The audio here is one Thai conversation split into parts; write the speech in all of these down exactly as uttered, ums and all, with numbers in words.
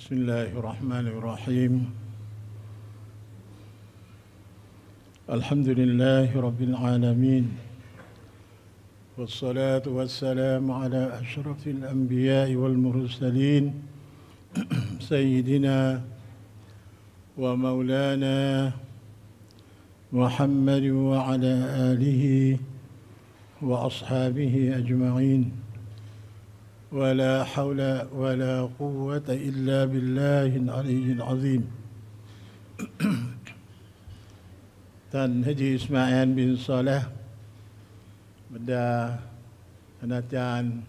بسم الله الرحمن الرحيم الحمد لله رب العالمين والصلاة والسلام على أشرف الأنبياء والمرسلين سيدنا ومولانا محمد وعلى آله وأصحابه أجمعين ولا حول ولا قوة إلا بالله العلي العظيم ท่านฮะจีอิสมาอีลบินซอเลห์บรรดาคณาจารย์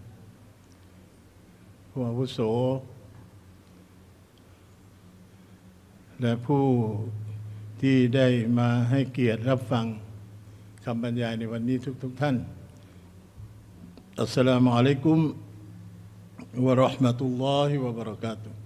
ผู้อาวุโสและผู้ที่ได้มาให้เกียรติรับฟังคำบรรยายในวันนี้ทุกๆ ท่านอัสสลามุอะลัยกุมวะเราะห์มะตุลลอฮิวะบะเราะกาตุฮ์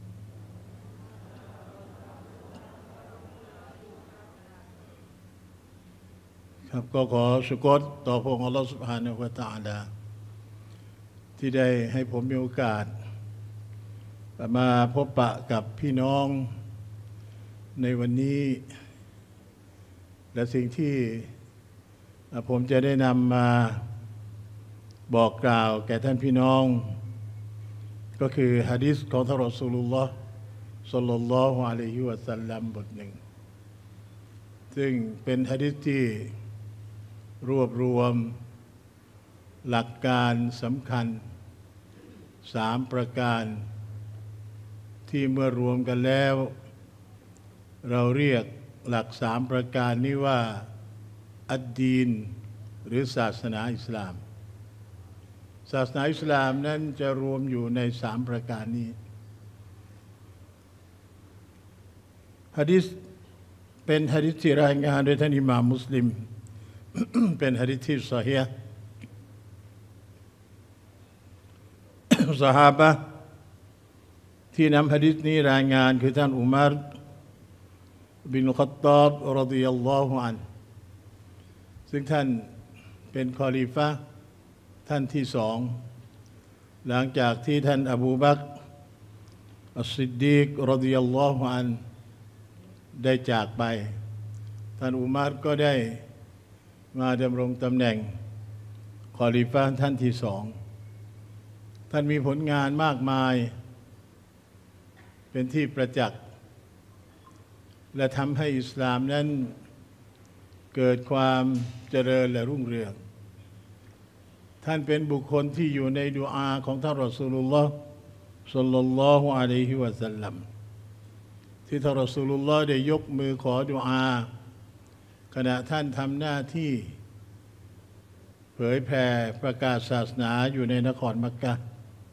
ครับก็ขอชุกรต่อพระองค์อัลลอฮฺซุบฮานะฮูวะตะอาลาที่ได้ให้ผมมีโอกาสมาพบปะกับพี่น้องในวันนี้และสิ่งที่ผมจะได้นำมาบอกกล่าวแก่ท่านพี่น้องก็คือหะดีษของท่านรอซูลุลลอฮ์ศ็อลลัลลอฮุอะลัยฮิวะซัลลัมบทหนึ่งซึ่งเป็นหะดีษที่รวบรวมหลักการสำคัญสามประการที่เมื่อรวมกันแล้วเราเรียกหลักสามประการนี้ว่าอัดดีนหรือศาสนาอิสลามศาสนาอิสลามนั้นจะรวมอยู่ในสามประการนี้หะดีษเป็นหะดีษที่รายงานโดยท่านอิหม่ามมุสลิม เป็นหะดีษที่ซอฮีฮ์ ซอฮาบะห์ที่นำหะดีษนี้รายงานคือท่านอุมัรบินค็อฏฏอบรอฎิยัลลอฮุอันฮุซึ่งท่านเป็นคอลิฟะห์ท่านที่สองหลังจากที่ท่านอบูบักรอัสซิดดีกรอฎิยัลลอฮุอันฮุได้จากไปท่านอุมัรก็ได้มาดำรงตำแหน่งคอลิฟะห์ท่านที่สองท่านมีผลงานมากมายเป็นที่ประจักษ์และทำให้อิสลามนั้นเกิดความเจริญและรุ่งเรืองท่านเป็นบุคคลที่อยู่ในดุอาของท่านรอซูลุลลอฮ์ศ็อลลัลลอฮุอะลัยฮิวะซัลลัมที่ท่านรอซูลุลลอฮ์ได้ยกมือขอดุอาขณะท่านทำหน้าที่เผยแผ่ประกาศศาสนาอยู่ในนครมักกะฮ์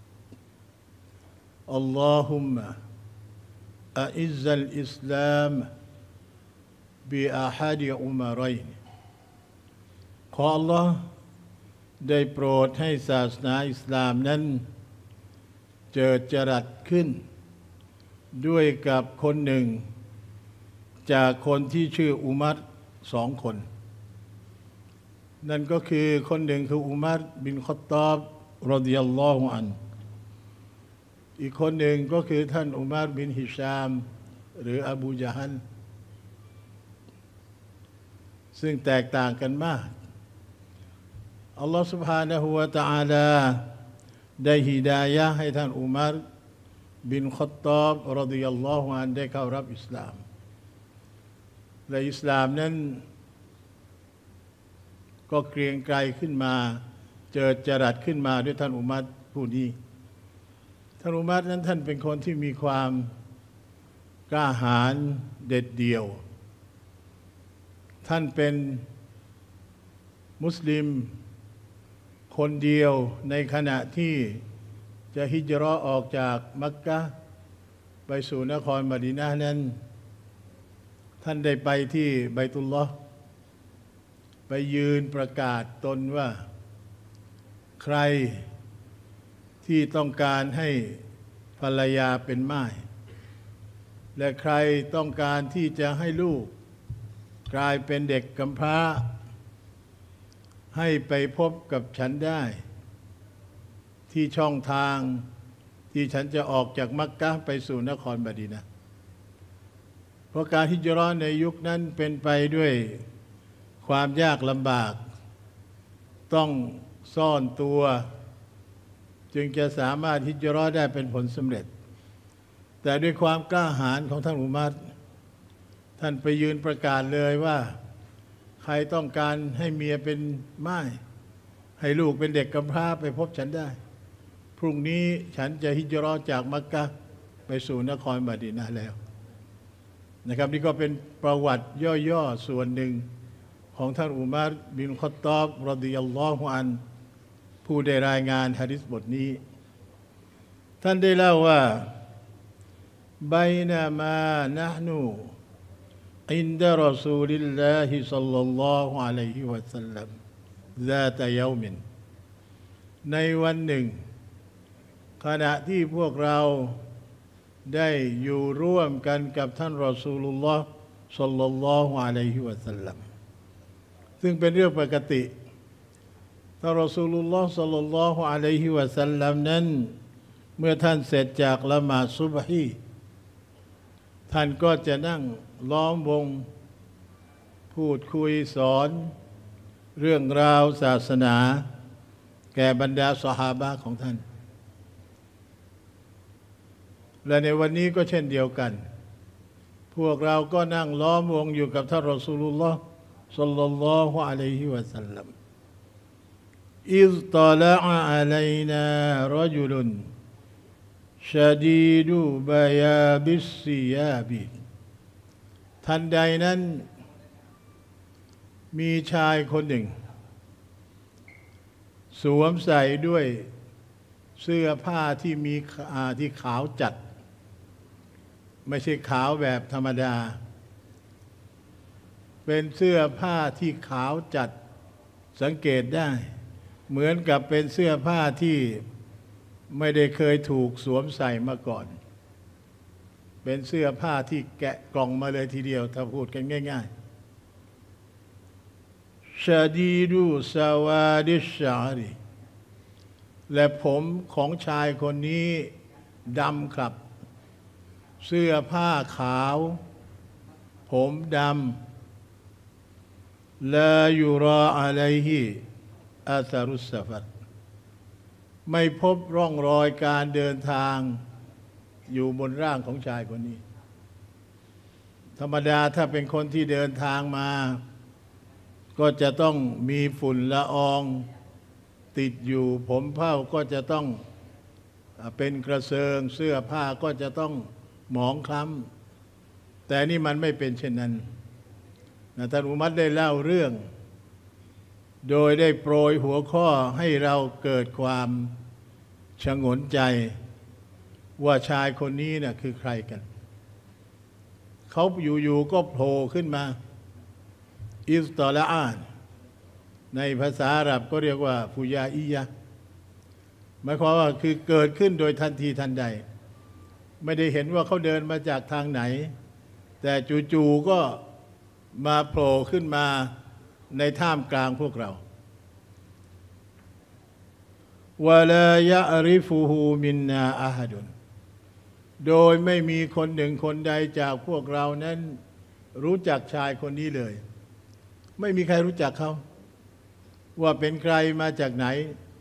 อัลลอฮุมมะอะอิซซัลอิสลามบิอะฮัดอุมรัยน์ขออัลลอฮ์ได้โปรดให้ศาสนาอิสลามนั้นเจิดจรัสขึ้นด้วยกับคนหนึ่งจากคนที่ชื่ออุมัรสองคนนั่นก็คือคนหนึ่งคืออุมัรบินค็อฏฏอบรอฎิยัลลอฮุอันฮุอีกคนหนึ่งก็คือท่านอุมัรบินฮิชามหรืออบูญะฮัลซึ่งแตกต่างกันมากอัลลอฮฺ سبحانه และ تعالى ได้ฮิดายะห์ให้ท่านอุมัรบินค็อฏฏอบรอฎิยัลลอฮุอันฮุได้เข้ารับอิสลามและอิสลามนั้นก็เกรียงไกรขึ้นมาเจิดจรัสขึ้นมาด้วยท่านอุมัรผู้นี้ท่านอุมัรนั้นท่านเป็นคนที่มีความกล้าหาญเด็ดเดี่ยวท่านเป็นมุสลิมคนเดียวในขณะที่จะฮิจเราะห์ออกจากมักกะฮ์ไปสู่นครมะดีนะห์นั้นท่านได้ไปที่บัยตุลลอฮ์ไปยืนประกาศตนว่าใครที่ต้องการให้ภรรยาเป็นม่ายและใครต้องการที่จะให้ลูกกลายเป็นเด็กกำพร้าให้ไปพบกับฉันได้ที่ช่องทางที่ฉันจะออกจากมักกะฮ์ไปสู่นครมะดีนะห์เพราะการฮิจเราะห์ในยุคนั้นเป็นไปด้วยความยากลำบากต้องซ่อนตัวจึงจะสามารถฮิจเราะห์ได้เป็นผลสำเร็จแต่ด้วยความกล้าหาญของท่านอุมัรท่านไปยืนประกาศเลยว่าใครต้องการให้เมียเป็นม่ายให้ลูกเป็นเด็กกำพร้าไปพบฉันได้พรุ่งนี้ฉันจะฮิจเราะห์จากมักกะฮ์ไปสู่นครมะดีนะห์แล้วนะครับนี่ก็เป็นประวัติย่อๆส่วนหนึ่งของท่านอุมัรบินค็อฏฏอบรอฎิยัลลอฮุอันฮุผู้ได้รายงานหะดีษบทนี้ท่านได้เล่าว่าบัยนามานะห์นูอินดะรอซูลิลลาฮิศ็อลลัลลอฮุอะลัยฮิวะซัลลัมซาตะยอมินในวันหนึ่งขณะที่พวกเราได้อยู่ร่วมกันกับท่านรอซูลุลลอฮ์ศ็อลลัลลอฮุอะลัยฮิวะซัลลัมซึ่งเป็นเรื่องปกติท่านรอซูลุลลอฮ์ศ็อลลัลลอฮุอะลัยฮิวะซัลลัมนั้นเมื่อท่านเสร็จจากละหมาดซุบฮีท่านก็จะนั่งล้อมวงพูดคุยสอนเรื่องราวศาสนาแก่บรรดาซอฮาบะห์ของท่านและในวันนี้ก็เช่นเดียวกันพวกเราก็นั่งล้อมวงอยู่กับท่านรอซูลุลลอฮ์ศ็อลลัลลอฮุอะลัยฮิวะซัลลัมอิซตะลาอะอะลัยนารอจุลุนชะดีดุบะยาบิสซิยาบิทันใดนั้นมีชายคนหนึ่งสวมใส่ด้วยเสื้อผ้าที่มีที่ขาวจัดไม่ใช่ขาวแบบธรรมดาเป็นเสื้อผ้าที่ขาวจัดสังเกตได้เหมือนกับเป็นเสื้อผ้าที่ไม่ได้เคยถูกสวมใส่มาก่อนเป็นเสื้อผ้าที่แกะกล่องมาเลยทีเดียวถ้าพูดกันง่ายๆชาดีดูซาวาดิชารีและผมของชายคนนี้ดำครับเสื้อผ้าขาวผมดำลายุราอะลัยฮิอาซารุสซะฟัรไม่พบร่องรอยการเดินทางอยู่บนร่างของชายคนนี้ธรรมดาถ้าเป็นคนที่เดินทางมาก็จะต้องมีฝุ่นละอองติดอยู่ผมเผ้าก็จะต้องเป็นกระเซิงเสื้อผ้าก็จะต้องหมองคล้ำแต่นี่มันไม่เป็นเช่นนั้นนะท่านอุมัรได้เล่าเรื่องโดยได้โปรยหัวข้อให้เราเกิดความชงนใจว่าชายคนนี้น่ะคือใครกันเขาอยู่ๆก็โผล่ขึ้นมาอิสตอลาอานในภาษาอาหรับก็เรียกว่าฟุยาอียะหมายความว่าคือเกิดขึ้นโดยทันทีทันใดไม่ได้เห็นว่าเขาเดินมาจากทางไหนแต่จู่ๆก็มาโผล่ขึ้นมาในท่ามกลางพวกเราวะลายะริฟุฮูมินนาอะฮัดุนโดยไม่มีคนหนึ่งคนใดจากพวกเรานั้นรู้จักชายคนนี้เลยไม่มีใครรู้จักเขาว่าเป็นใครมาจากไหน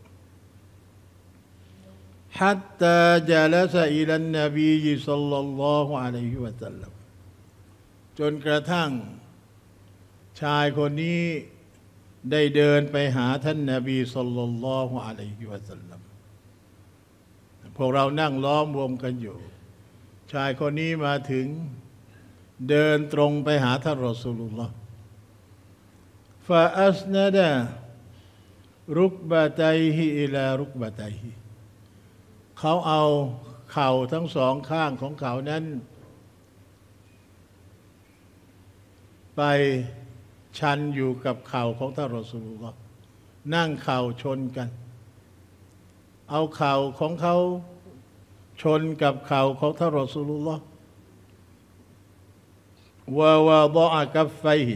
ฮัตตาจาลาซะอิลันนบีศ็อลลัลลอฮุอะลัยฮิวะซัลลัมจนกระทั่งชายคนนี้ได้เดินไปหาท่านนบีศ็อลลัลลอฮุอะลัยฮิวะซัลลัมพวกเรานั่งล้อมวงกันอยู่ชายคนนี้มาถึงเดินตรงไปหาท่านรอซูลุลลอฮ์ฟาอัสนะดะรุกบะตัยฮิอิลารุกบะตัยฮิเขาเอาเข่าทั้งสองข้างของเขานั้นไปชันอยู่กับเข่าของท่านรอซูลุลลอฮ์นั่งเข่าชนกันเอาเข่าของเขาชนกับเข่าของท่านรอซูลุลลอฮ์วะวะฎอกัฟไฟฮิ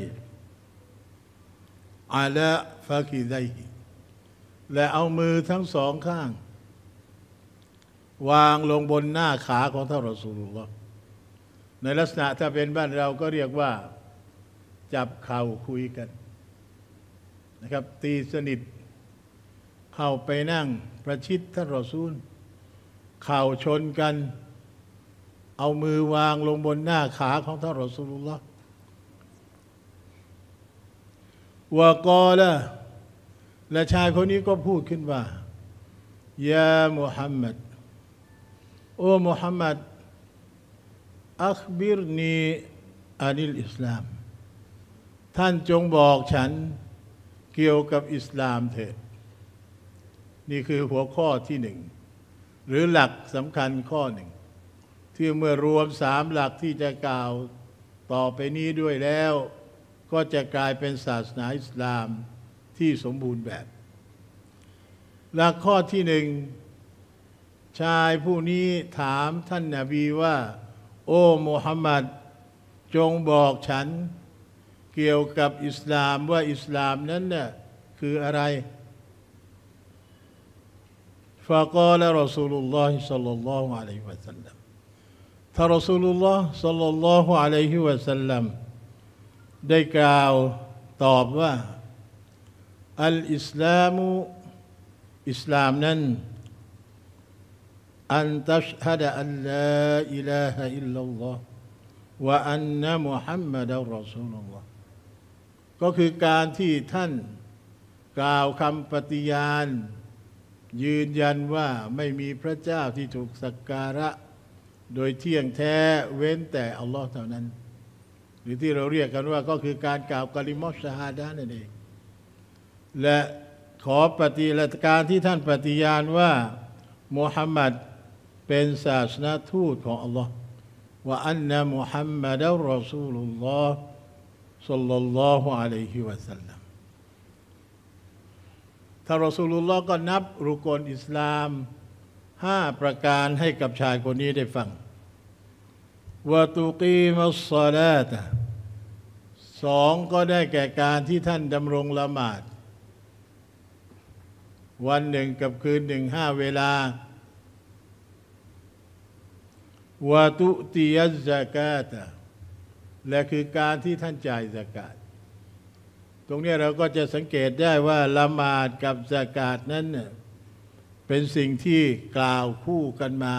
อะลาฟะกิซัยฮิและเอามือทั้งสองข้างวางลงบนหน้าขาของท่านรอซูลุลลอฮ์ในลักษณะถ้าเป็นบ้านเราก็เรียกว่าจับเข่าคุยกันนะครับตีสนิทเข้าไปนั่งประชิดท่านรอซูลเข่าชนกันเอามือวางลงบนหน้าขาของท่านรอซูลุลลอฮ์วะกอละและชายคนนี้ก็พูดขึ้นว่ายามุฮัมมัดโอ้มุฮัมมัดอัคบิรนีอานิลอิสลามท่านจงบอกฉันเกี่ยวกับอิสลามเถิดนี่คือหัวข้อที่หนึ่งหรือหลักสำคัญข้อหนึ่งที่เมื่อรวมสามหลักที่จะกล่าวต่อไปนี้ด้วยแล้วก็จะกลายเป็นศาสนาอิสลามที่สมบูรณ์แบบหลักข้อที่หนึ่งชายผู้นี้ถามท่านนบีว่าโอ้มุฮัมมัดจงบอกฉันเกี่ยวกับอิสลามว่าอิสลามนั้นน่ะคืออะไรฟะกาลรอซูลุลลอฮิศ็อลลัลลอฮุอะลัยฮิวะซัลลัมท่านรอซูลุลลอฮ์ศ็อลลัลลอฮุอะลัยฮิวะซัลลัมได้กล่าวตอบว่าอัลอิสลามุอิสลามนั้นอันตัชฮะดะอัลลาอิลาฮะอิลลัลลอฮ์วะอันนะมุฮัมมัดอัรรอซูลุลลอฮ์ก็คือการที่ท่านกล่าวคำปฏิญาณยืนยันว่าไม่มีพระเจ้าที่ถูกสักการะโดยเที่ยงแท้เว้นแต่อัลลอฮ์เท่านั้นหรือที่เราเรียกกันว่าก็คือการกล่าวกะลิมะชะฮาดะห์นั่นเองและขอปฏิและการที่ท่านปฏิญาณว่ามุฮัมมัดเป็นศาสนทูตของอัลลอฮ์ว่าอันนะมุฮัมมัดอัรรอซูลุลลอฮ์ศ็อลลัลลอฮุอะลัยฮิวะซัลลัมท่านรอซูลุลลอฮ์ก็นับรุกนอิสลามห้าประการให้กับชายคนนี้ได้ฟังวะตุกีมัสศอลาตะสองก็ได้แก่การที่ท่านดำรงละหมาดวันหนึ่งกับคืนหนึ่งห้าเวลาวะตุติยัซซะกาตะและคือการที่ท่านจ่ายซะกาตตรงนี้เราก็จะสังเกตได้ว่าละหมาดกับซะกาตนั้นเนี่ยเป็นสิ่งที่กล่าวคู่กันมา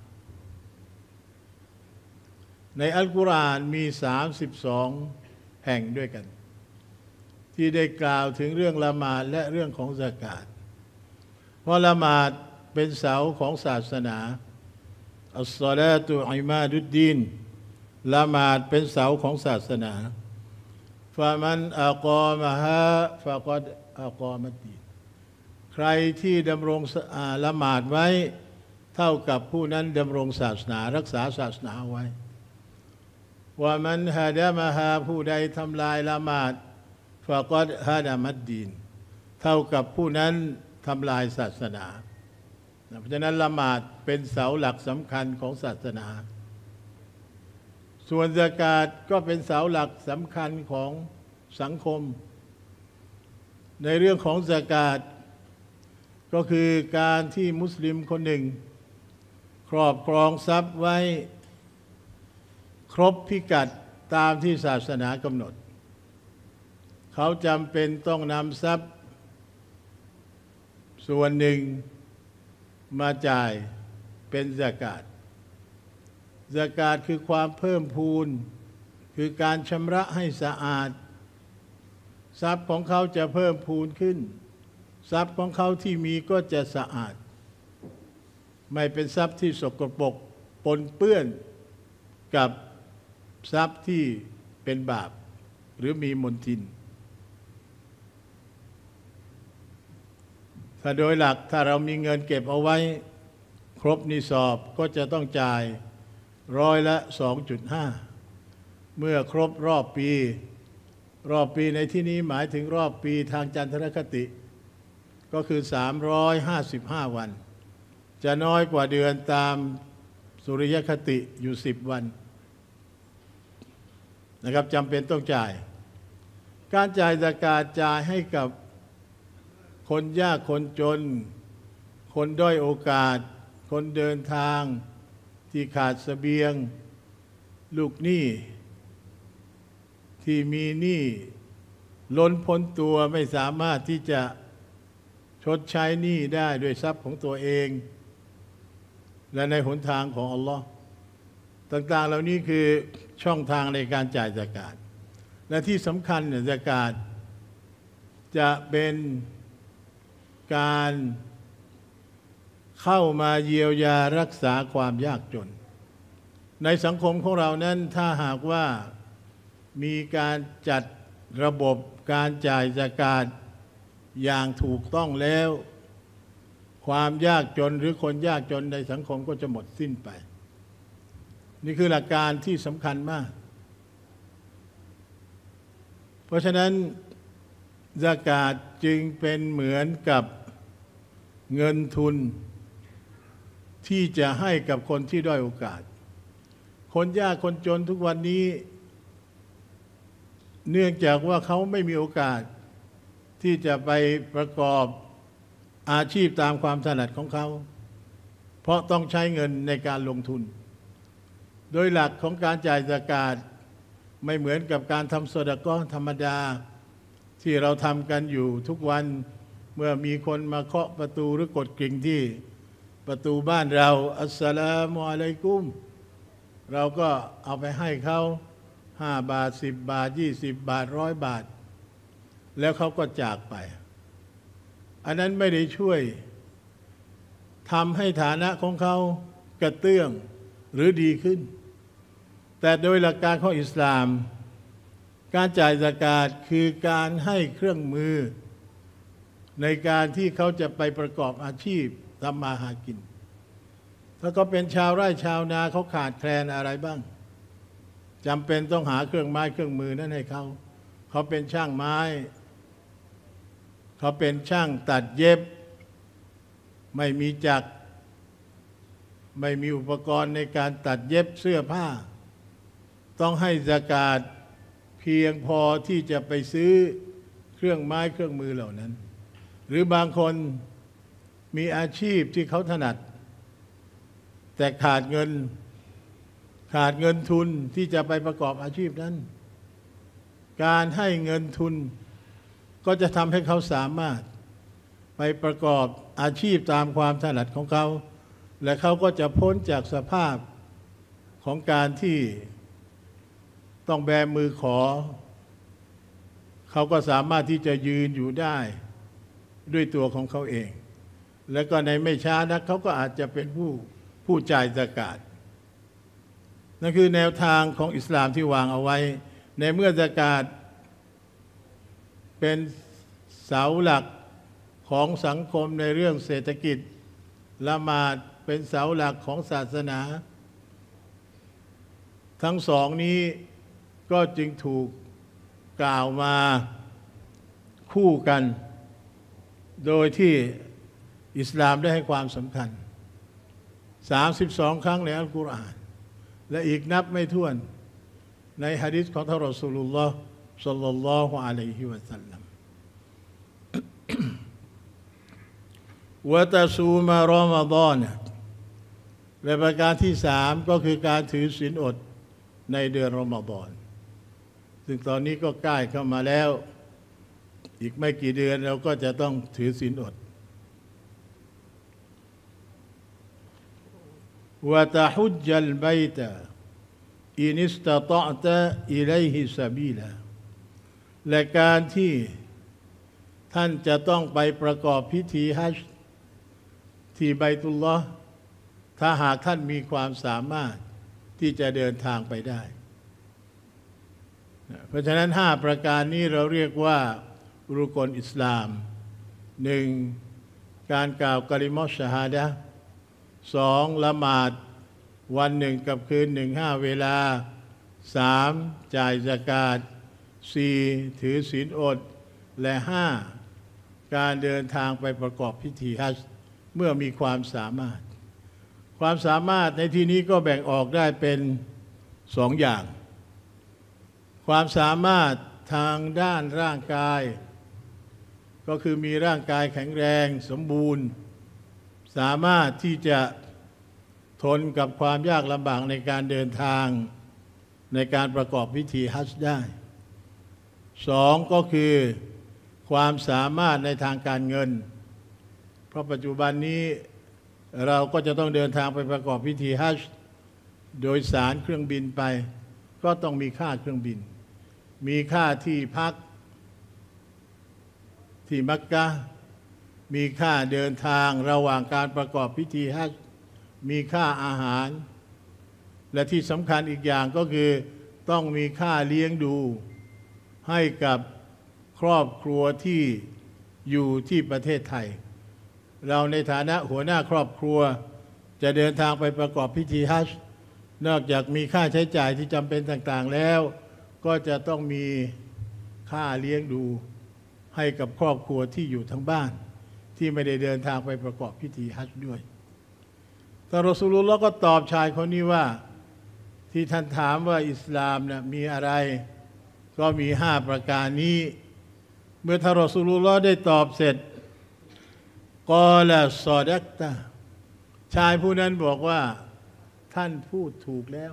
ในอัลกุรอานมีสามสิบสองแห่งด้วยกันที่ได้กล่าวถึงเรื่องละหมาดและเรื่องของซะกาตเพราะละหมาดเป็นเสาของศาสนาอัสศอลาตุอิมาดุดดีนละหมาดเป็นเสาของศาสนาฟะมันอักอมะฮะฟะกัดอักอมัดดีนใครที่ดำรงละหมาดไว้เท่ากับผู้นั้นดำรงศาสนารักษาศาสนาไว้ว่ามันฮะดะมะฮาผู้ใดทำลายละหมาดฟะกัดฮะดะมัดดีนเท่ากับผู้นั้นทำลายศาสนาเพราะฉะนั้นละหมาดเป็นเสาหลักสำคัญของศาสนาส่วนซะกาตก็เป็นเสาหลักสำคัญของสังคมในเรื่องของซะกาตก็คือการที่มุสลิมคนหนึ่งครอบครองทรัพย์ไว้ครบพิกัดตามที่ศาสนากำหนดเขาจำเป็นต้องนำทรัพย์ส่วนหนึ่งมาจ่ายเป็นซะกาตซะกาตคือความเพิ่มพูนคือการชำระให้สะอาดทรัพย์ของเขาจะเพิ่มพูนขึ้นทรัพย์ของเขาที่มีก็จะสะอาดไม่เป็นทรัพย์ที่สกปรกปนเปื้อนกับทรัพย์ที่เป็นบาปหรือมีมลทินถ้าโดยหลักถ้าเรามีเงินเก็บเอาไว้ครบนิสอบก็จะต้องจ่ายร้อยละ สองจุดห้า เมื่อครบรอบปีรอบปีในที่นี้หมายถึงรอบปีทางจันทรคติก็คือสามร้อยห้าสิบห้าวันจะน้อยกว่าเดือนตามสุริยคติอยู่สิบวันนะครับจำเป็นต้องจ่ายการจ่ายซะกาตจ่ายให้กับคนยากคนจนคนด้อยโอกาสคนเดินทางที่ขาดเสบียงลูกหนี้ที่มีหนี้ล้นพ้นตัวไม่สามารถที่จะชดใช้หนี้ได้ด้วยทรัพย์ของตัวเองและในหนทางของอัลลอฮ์ต่างๆเหล่านี้คือช่องทางในการจ่ายซะกาตและที่สำคัญเนี่ยซะกาตจะเป็นการเข้ามาเยียวยารักษาความยากจนในสังคมของเรานั้นถ้าหากว่ามีการจัดระบบการจ่ายซะกาตอย่างถูกต้องแล้วความยากจนหรือคนยากจนในสังคมก็จะหมดสิ้นไปนี่คือหลักการที่สำคัญมากเพราะฉะนั้นซะกาตจึงเป็นเหมือนกับเงินทุนที่จะให้กับคนที่ด้อยโอกาสคนยากคนจนทุกวันนี้เนื่องจากว่าเขาไม่มีโอกาสที่จะไปประกอบอาชีพตามความถนัดของเขาเพราะต้องใช้เงินในการลงทุนโดยหลักของการจ่ายซะกาตไม่เหมือนกับการทำซอดะกอฮ์ธรรมดาที่เราทำกันอยู่ทุกวันเมื่อมีคนมาเคาะประตูหรือกดกริ่งที่ประตูบ้านเราอัสสลามุอะลัยกุมเราก็เอาไปให้เขาห้าบาทสิบบาทยี่สิบบาทร้อยบาทแล้วเขาก็จากไปอันนั้นไม่ได้ช่วยทำให้ฐานะของเขากระเตื้องหรือดีขึ้นแต่โดยหลักการของอิสลามการจ่ายซะกาตคือการให้เครื่องมือในการที่เขาจะไปประกอบอาชีพทำมาหากินถ้าเขาเป็นชาวไร่ชาวนาเขาขาดแคลนอะไรบ้างจำเป็นต้องหาเครื่องไม้เครื่องมือนั้นให้เขาเขาเป็นช่างไม้เขาเป็นช่างตัดเย็บไม่มีจักรไม่มีอุปกรณ์ในการตัดเย็บเสื้อผ้าต้องให้ซะกาตเพียงพอที่จะไปซื้อเครื่องไม้เครื่องมือเหล่านั้นหรือบางคนมีอาชีพที่เขาถนัดแต่ขาดเงินขาดเงินทุนที่จะไปประกอบอาชีพนั้นการให้เงินทุนก็จะทำให้เขาสามารถไปประกอบอาชีพตามความถนัดของเขาและเขาก็จะพ้นจากสภาพของการที่ต้องแบมือขอเขาก็สามารถที่จะยืนอยู่ได้ด้วยตัวของเขาเองแล้วก็ในไม่ช้านักเขาก็อาจจะเป็นผู้ผู้จ่ายซะกาตนั่นคือแนวทางของอิสลามที่วางเอาไว้ในเมื่อซะกาตเป็นเสาหลักของสังคมในเรื่องเศรษฐกิจละหมาดเป็นเสาหลักของศาสนาทั้งสองนี้ก็จึงถูกกล่าวมาคู่กันโดยที่อิสลามได้ให้ความสำคัญสามสิบสองครั้งในอัลกุรอานและอีกนับไม่ถ้วนในหะดีษของท่านรอซูลุลลอฮ์ศ็อลลัลลอฮุอะลัยฮิวะซัลลัมวะตะซูมารอมฎอนและประการที่สามก็คือการถือศีลอดในเดือนรอมฎอนซึ่งตอนนี้ก็ใกล้เข้ามาแล้วอีกไม่กี่เดือนเราก็จะต้องถือศีลอดวะตะฮุจญัลบัยตะอินิสตะฏอตะอิลัยฮิซะบีลาและการที่ท่านจะต้องไปประกอบพิธีฮัจญ์ที่บัยตุลลอฮ์ถ้าหากท่านมีความสามารถที่จะเดินทางไปได้เพราะฉะนั้นห้าประการนี้เราเรียกว่ารุกนอิสลามหนึ่งการกล่าวกะลิมะชะฮาดะห์สองละหมาดวันหนึ่งกับคืนหนึ่งห้าเวลาสามจ่ายซะกาตสี่ถือศีลอดและห้าการเดินทางไปประกอบพิธีฮัจญ์เมื่อมีความสามารถความสามารถในที่นี้ก็แบ่งออกได้เป็นสองอย่างความสามารถทางด้านร่างกายก็คือมีร่างกายแข็งแรงสมบูรณ์สามารถที่จะทนกับความยากลำบากในการเดินทางในการประกอบพิธีฮัจญ์ได้สองก็คือความสามารถในทางการเงินเพราะปัจจุบันนี้เราก็จะต้องเดินทางไปประกอบพิธีฮัจญ์โดยสารเครื่องบินไปก็ต้องมีค่าเครื่องบินมีค่าที่พักที่มักกะฮ์มีค่าเดินทางระหว่างการประกอบพิธีฮัจญ์มีค่าอาหารและที่สำคัญอีกอย่างก็คือต้องมีค่าเลี้ยงดูให้กับครอบครัวที่อยู่ที่ประเทศไทยเราในฐานะหัวหน้าครอบครัวจะเดินทางไปประกอบพิธีฮัจญ์นอกจากมีค่าใช้จ่ายที่จำเป็นต่างๆแล้วก็จะต้องมีค่าเลี้ยงดูให้กับครอบครัวที่อยู่ทั้งบ้านที่ไม่ได้เดินทางไปประกอบพิธีฮัจญ์ด้วยท่านรอซูลุลลอฮ์ก็ตอบชายคนนี้ว่าที่ท่านถามว่าอิสลามนะมีอะไรก็มีห้าประการนี้เมื่อท่านรอซูลุลลอฮ์ได้ตอบเสร็จกอละซอดักตะชายผู้นั้นบอกว่าท่านพูดถูกแล้ว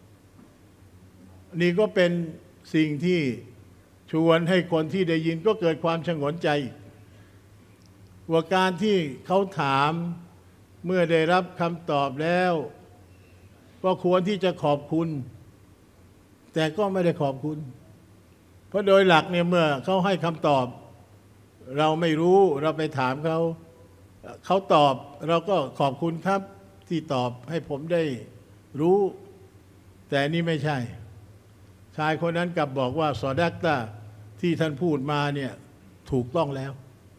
นี่ก็เป็นสิ่งที่ชวนให้คนที่ได้ยินก็เกิดความฉงนใจว่าการที่เขาถามเมื่อได้รับคำตอบแล้วก็ควรที่จะขอบคุณแต่ก็ไม่ได้ขอบคุณเพราะโดยหลักเนี่ยเมื่อเขาให้คำตอบเราไม่รู้เราไปถามเขาเขาตอบเราก็ขอบคุณครับที่ตอบให้ผมได้รู้แต่นี่ไม่ใช่ชายคนนั้นกลับบอกว่าซอดักตะที่ท่านพูดมาเนี่ยถูกต้องแล้ว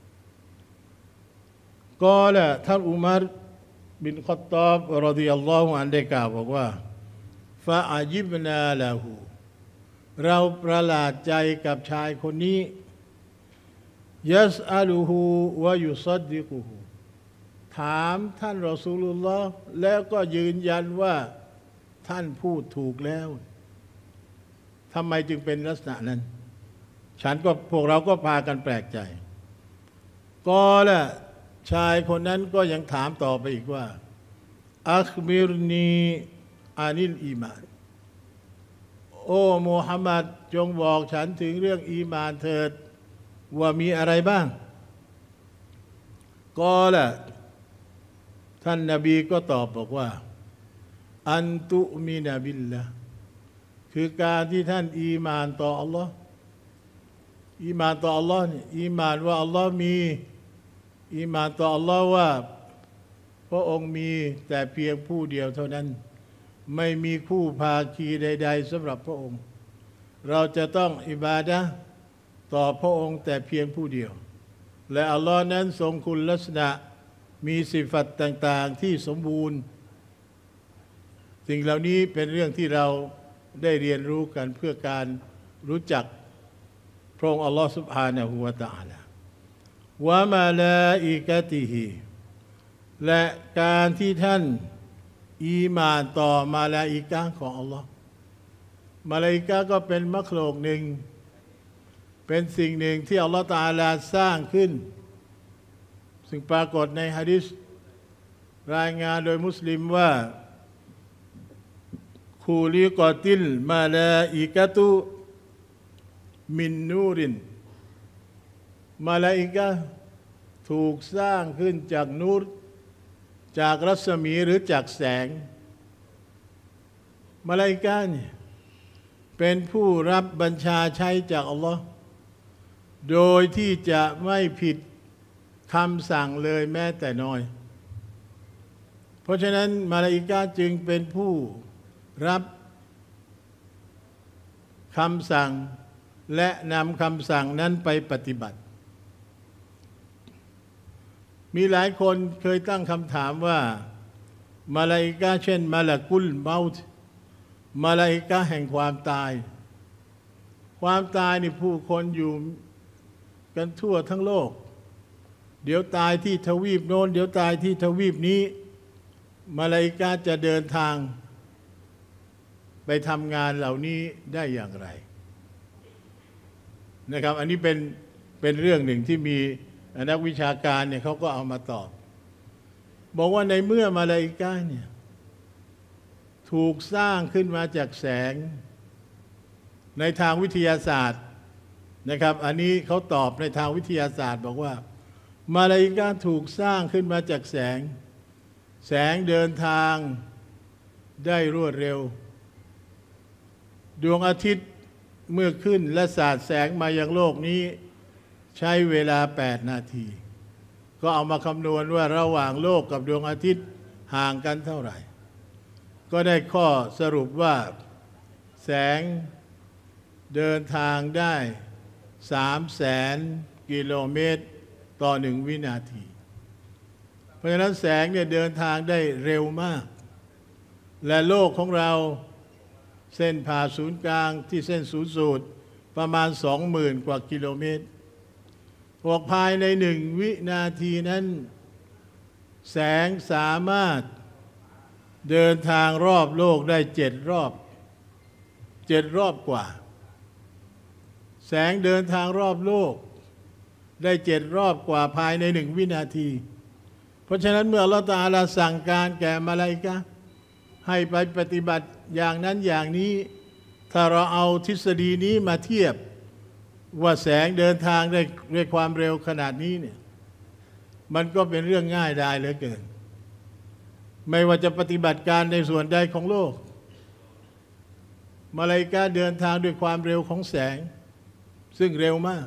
ก็แหละท่านอุมัรบินค็อฏฏอบรอฎิยัลลอฮุอันฮุได้กล่าวบอกว่าฟะอาญิบนาละฮูเราประหลาดใจกับชายคนนี้ยัสอัลูฮูวะยุซัดดิกุฮูถามท่านรอซูลุลลอฮ์แล้วก็ยืนยันว่าท่านพูดถูกแล้วทำไมจึงเป็นลักษณะนั้นฉันก็พวกเราก็พากันแปลกใจก็ละชายคนนั้นก็ยังถามต่อไปอีกว่าอัคบิรนีอานิลอีมานโอ้มูฮัมหมัดจงบอกฉันถึงเรื่องอีมานเถิดว่ามีอะไรบ้างก็ละท่านนบีก็ตอบบอกว่าอันตุมินะบิลละคือการที่ท่านอีมานต่ออัลลอฮ์อีมานต่ออัลลอฮ์นี่อีมานว่าอัลลอฮ์มีอีมานต่ออัลลอฮ์ว่าพระองค์มีแต่เพียงผู้เดียวเท่านั้นไม่มีคู่ภาคีใดๆสำหรับพระองค์เราจะต้องอิบาดะห์ต่อพระองค์แต่เพียงผู้เดียวและอัลลอฮ์นั้นทรงคุณลักษณะมีสิฟัตต่างๆที่สมบูรณ์สิ่งเหล่านี้เป็นเรื่องที่เราได้เรียนรู้กันเพื่อการรู้จักพระองค์อัลลอฮ์ سبحانه และ تعالى วะมะลาอิกะติฮิและการที่ท่านอีหม่านต่อมาลาอิกะห์ของอัลลอฮ์มาลาอิกะห์ก็เป็นมัคลุกหนึ่งเป็นสิ่งหนึ่งที่อัลลอฮ์ตะอาลาสร้างขึ้นซึ่งปรากฏในหะดีษรายงานโดยมุสลิมว่าคูลิกอติลมาลาอิกะตุมินนูรินมาลาอิกะห์ถูกสร้างขึ้นจากนูรจากรัศมีหรือจากแสงมาลาอิกะห์เนี่ยเป็นผู้รับบัญชาใช้จากอัลลอฮ์โดยที่จะไม่ผิดคำสั่งเลยแม้แต่น้อยเพราะฉะนั้นมาลาอิกะห์จึงเป็นผู้รับคำสั่งและนำคำสั่งนั้นไปปฏิบัติมีหลายคนเคยตั้งคำถามว่ามาลาอิกะห์เช่นมาลากุลเมาต์มาลาอิกะห์แห่งความตายความตายนี่ผู้คนอยู่กันทั่วทั้งโลกเดี๋ยวตายที่ทวีปโน้นเดี๋ยวตายที่ทวีปนี้มาลาอิกะห์จะเดินทางไปทำงานเหล่านี้ได้อย่างไรนะครับอันนี้เป็นเป็นเรื่องหนึ่งที่มีนักวิชาการเนี่ยเขาก็เอามาตอบบอกว่าในเมื่อมาลาอิกะห์เนี่ยถูกสร้างขึ้นมาจากแสงในทางวิทยาศาสตร์นะครับอันนี้เขาตอบในทางวิทยาศาสตร์บอกว่ามาลาอิกะฮ์ถูกสร้างขึ้นมาจากแสงแสงเดินทางได้รวดเร็วดวงอาทิตย์เมื่อขึ้นและสาดแสงมายังโลกนี้ใช้เวลาแปดนาทีก็เอามาคำนวณว่าระหว่างโลกกับดวงอาทิตย์ห่างกันเท่าไหร่ก็ได้ข้อสรุปว่าแสงเดินทางได้สามแสนกิโลเมตรต่อหนึ่งวินาทีเพราะฉะนั้นแสงเนี่ยเดินทางได้เร็วมากและโลกของเราเส้นผ่าศูนย์กลางที่เส้นศูนย์สูตรประมาณสองหมื่นกว่ากิโลเมตรออกภายในหนึ่งวินาทีนั้นแสงสามารถเดินทางรอบโลกได้เจ็ดรอบเจ็ดรอบกว่าแสงเดินทางรอบโลกได้เจ็ดรอบกว่าภายในหนึ่งวินาทีเพราะฉะนั้นเมื่ออัลเลาะห์ตะอาลาสั่งการแก่มาลาอิกะฮ์ให้ไปปฏิบัติอย่างนั้นอย่างนี้ถ้าเราเอาทฤษฎีนี้มาเทียบว่าแสงเดินทางได้ด้วยความเร็วขนาดนี้เนี่ยมันก็เป็นเรื่องง่ายดายเหลือเกินไม่ว่าจะปฏิบัติการในส่วนใดของโลกมาลาอิกะฮ์เดินทางด้วยความเร็วของแสงซึ่งเร็วมาก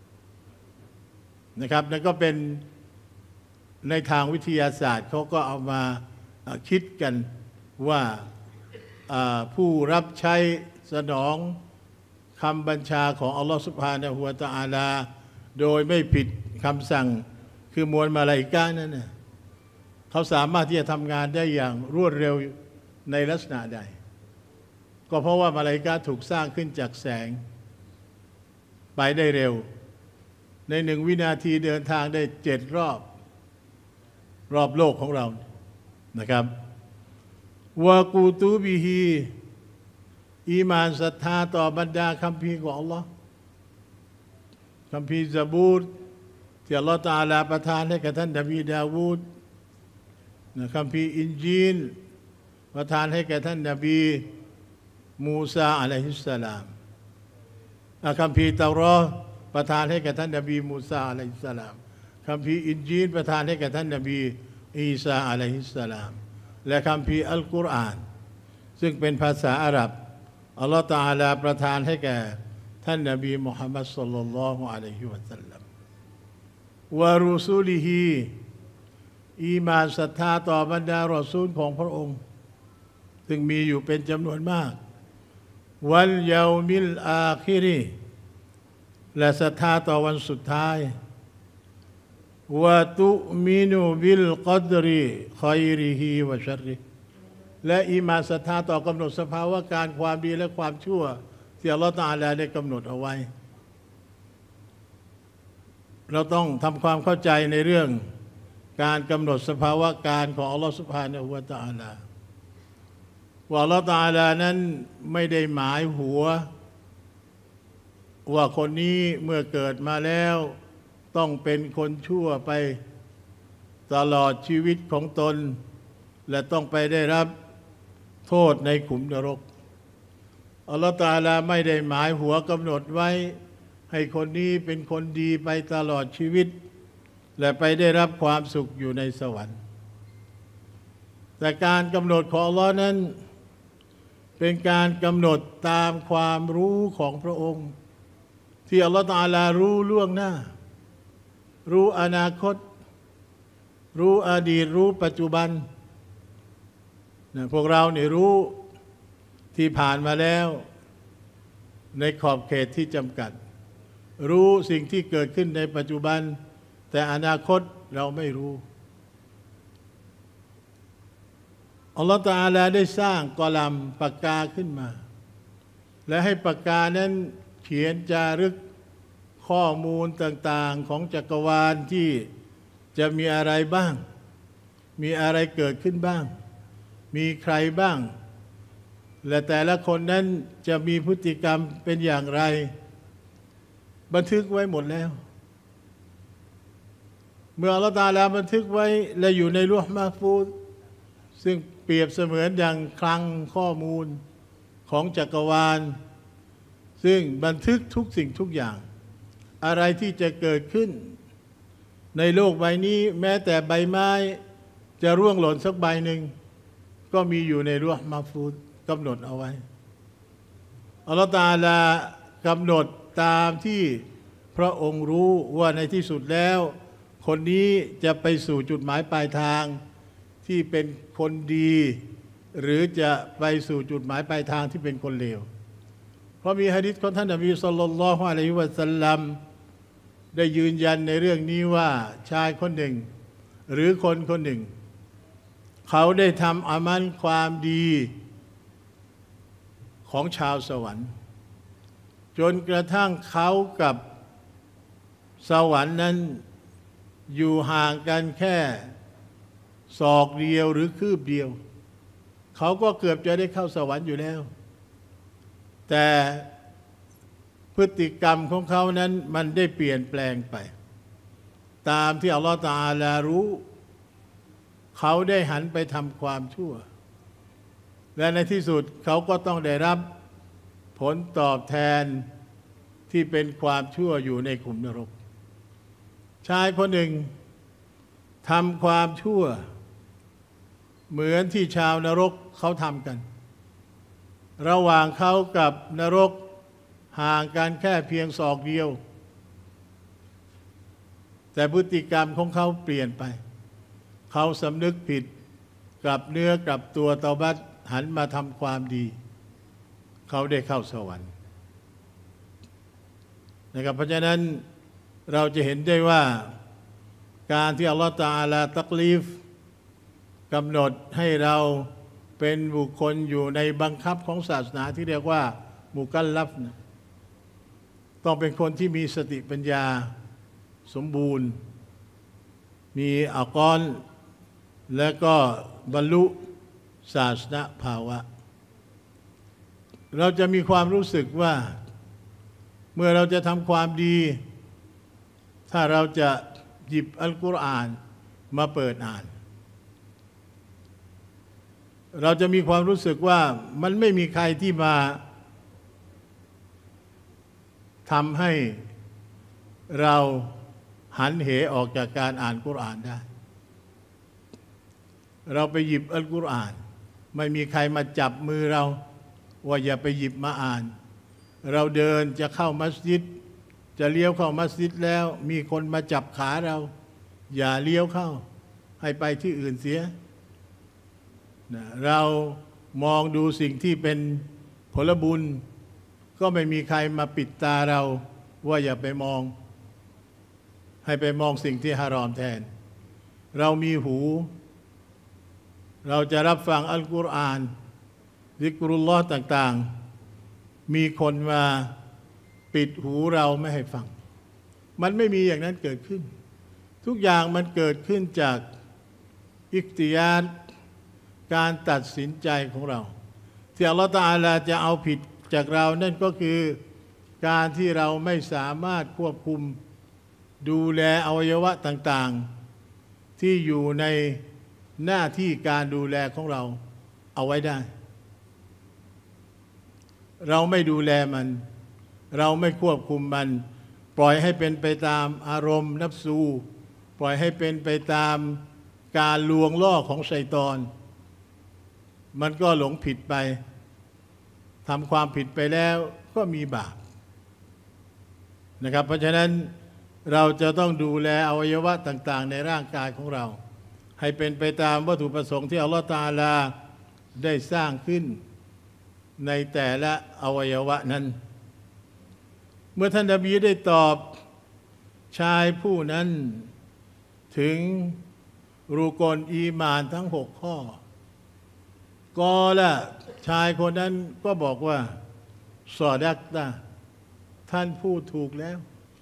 นะครับนั่นก็เป็นในทางวิทยาศาสตร์เขาก็เอามาคิดกันว่าผู้รับใช้สนองคำบัญชาของอัลลอฮฺซุบฮานะฮูวะตะอาลาโดยไม่ผิดคำสั่งคือมวลมาลาอิกะฮ์นั่นนะเขาสามารถที่จะทำงานได้อย่างรวดเร็วในลักษณะใดก็เพราะว่ามาลาอิกะฮ์ถูกสร้างขึ้นจากแสงไปได้เร็วในหนึ่งวินาทีเดินทางได้เจ็ดรอบรอบโลกของเรานะครับวะกูตูบิฮีอีมานศรัทธาต่อบรรดาคัมภีร์ของอัลลอฮ์คัมภีร์ซะบูรที่อัลลอฮ์ตะอาลาประทานให้กับท่านนบีดาวูดนะคัมภีร์อินจีลประทานให้แก่ท่านนบีมูซาอะลัยฮิสสลามคัมภีร์เตารอห์ประทานให้แก่ท่านนบีมูซาอะลัยฮิสสลามคัมภีร์อินจีลประทานให้แก่ท่านนบีอีสาอะลัยฮิสสลามและคัมภีร์อัลกุรอานซึ่งเป็นภาษาอาหรับอัลลอฮฺตะอาลาประทานให้แก่ท่านนบีมุฮัมมัดศ็อลลัลลอฮุอะลัยฮิวะซัลลัมวะรุซูลิฮีอีมานศรัทธาต่อบรรดารอซูลของพระองค์ซึ่งมีอยู่เป็นจำนวนมากวันเยามิลอาคิรีและศรัทธาต่อวันสุดท้ายวะตุมินุบิลกัดริค็อยริฮิวะชัรริและอีมานศรัทธาต่อกำหนดสภาวะการความดีและความชั่วที่อัลลอฮฺตะอาลาได้กำหนดเอาไว้เราต้องทำความเข้าใจในเรื่องการกำหนดสภาวะการของอัลลอฮฺซุบฮานะฮูวะตะอาลาว่าอัลลอฮฺตะอาลานั้นไม่ได้หมายหัวว่าคนนี้เมื่อเกิดมาแล้วต้องเป็นคนชั่วไปตลอดชีวิตของตนและต้องไปได้รับโทษในขุมนรกอัลลอฮฺตะอาลาไม่ได้หมายหัวกำหนดไว้ให้คนนี้เป็นคนดีไปตลอดชีวิตและไปได้รับความสุขอยู่ในสวรรค์แต่การกำหนดของอัลลอฮ์นั้นเป็นการกำหนดตามความรู้ของพระองค์ที่อัลลอฮฺตะอาลารู้ล่วงหน้ารู้อนาคตรู้อดีตรู้ปัจจุบันนะพวกเราเนี่ยรู้ที่ผ่านมาแล้วในขอบเขตที่จำกัดรู้สิ่งที่เกิดขึ้นในปัจจุบันแต่อนาคตเราไม่รู้อัลลอฮฺตะอาลาได้สร้างกอลัมปากกาขึ้นมาและให้ปากกานั้นเขียนจารึกข้อมูลต่างๆของจักรวาลที่จะมีอะไรบ้างมีอะไรเกิดขึ้นบ้างมีใครบ้างและแต่ละคนนั้นจะมีพฤติกรรมเป็นอย่างไรบันทึกไว้หมดแล้วเมื่ออัลลอฮฺตะอาลาบันทึกไว้และอยู่ในลุห์มะห์ฟูซซึ่งเปรียบเสมือนอย่างคลังข้อมูลของจักรวาลซึ่งบันทึกทุกสิ่งทุกอย่างอะไรที่จะเกิดขึ้นในโลกใบนี้แม้แต่ใบไม้จะร่วงหล่นสักใบหนึ่งก็มีอยู่ในรูห์มะฟูซกำหนดเอาไว้อัลลอฮฺตะอาลากำหนดตามที่พระองค์รู้ว่าในที่สุดแล้วคนนี้จะไปสู่จุดหมายปลายทางที่เป็นคนดีหรือจะไปสู่จุดหมายปลายทางที่เป็นคนเลวเพราะมีหะดีษของท่านนบีศ็อลลัลลอฮุอะลัยฮิวะซัลลัมได้ยืนยันในเรื่องนี้ว่าชายคนหนึ่งหรือคนคนหนึ่งเขาได้ทำอามัลความดีของชาวสวรรค์จนกระทั่งเขากับสวรรค์นั้นอยู่ห่างกันแค่ศอกเดียวหรือคืบเดียวเขาก็เกือบจะได้เข้าสวรรค์อยู่แล้วแต่พฤติกรรมของเขานั้นมันได้เปลี่ยนแปลงไปตามที่อัลลอฮฺตะอาลารู้เขาได้หันไปทำความชั่วและในที่สุดเขาก็ต้องได้รับผลตอบแทนที่เป็นความชั่วอยู่ในขุมนรกชายคนหนึ่งทำความชั่วเหมือนที่ชาวนรกเขาทำกันระหว่างเขากับนรกห่างกันแค่เพียงศอกเดียวแต่พฤติกรรมของเขาเปลี่ยนไปเขาสำนึกผิดกลับเนื้อกลับตัวเตาบัตหันมาทำความดีเขาได้เข้าสวรรค์นะครับเพราะฉะนั้นเราจะเห็นได้ว่าการที่อัลลอฮฺตะอาลาตักลีฟกำหนดให้เราเป็นบุคคลอยู่ในบังคับของศาสนาที่เรียกว่ามุกัลลัฟนะต้องเป็นคนที่มีสติปัญญาสมบูรณ์มีอักอนและก็บรรลุศาสนภาวะเราจะมีความรู้สึกว่าเมื่อเราจะทำความดีถ้าเราจะหยิบอัลกุรอานมาเปิดอ่านเราจะมีความรู้สึกว่ามันไม่มีใครที่มาทำให้เราหันเหออกจากการอ่านกุรอานได้เราไปหยิบอัลกุรอานไม่มีใครมาจับมือเราว่าอย่าไปหยิบมาอ่านเราเดินจะเข้ามัสยิดจะเลี้ยวเข้ามัสยิดแล้วมีคนมาจับขาเราอย่าเลี้ยวเข้าให้ไปที่อื่นเสียนะเรามองดูสิ่งที่เป็นผลบุญก็ไม่มีใครมาปิดตาเราว่าอย่าไปมองให้ไปมองสิ่งที่ฮารอมแทนเรามีหูเราจะรับฟังอัลกุรอานซิกรุลลอฮ์ต่างๆมีคนมาปิดหูเราไม่ให้ฟังมันไม่มีอย่างนั้นเกิดขึ้นทุกอย่างมันเกิดขึ้นจากอิคติยารการตัดสินใจของเราที่อัลลอฮฺตะอาลาจะเอาผิดจากเรานั่นก็คือการที่เราไม่สามารถควบคุมดูแลอวัยวะต่างๆที่อยู่ในหน้าที่การดูแลของเราเอาไว้ได้เราไม่ดูแลมันเราไม่ควบคุมมันปล่อยให้เป็นไปตามอารมณ์นัฟซูปล่อยให้เป็นไปตามการลวงล่อของชัยฏอนมันก็หลงผิดไปทำความผิดไปแล้วก็มีบาปนะครับเพราะฉะนั้นเราจะต้องดูแลอวัยวะต่างๆในร่างกายของเราให้เป็นไปตามวัตถุประสงค์ที่อัลลอฮฺตะอาลาได้สร้างขึ้นในแต่ละอวัยวะนั้นเมื่อท่านนบีได้ตอบชายผู้นั้นถึงรูกลอีมานทั้งหกข้อก็ละชายคนนั้นก็บอกว่าซอดักตะท่านพูดถูกแล้ว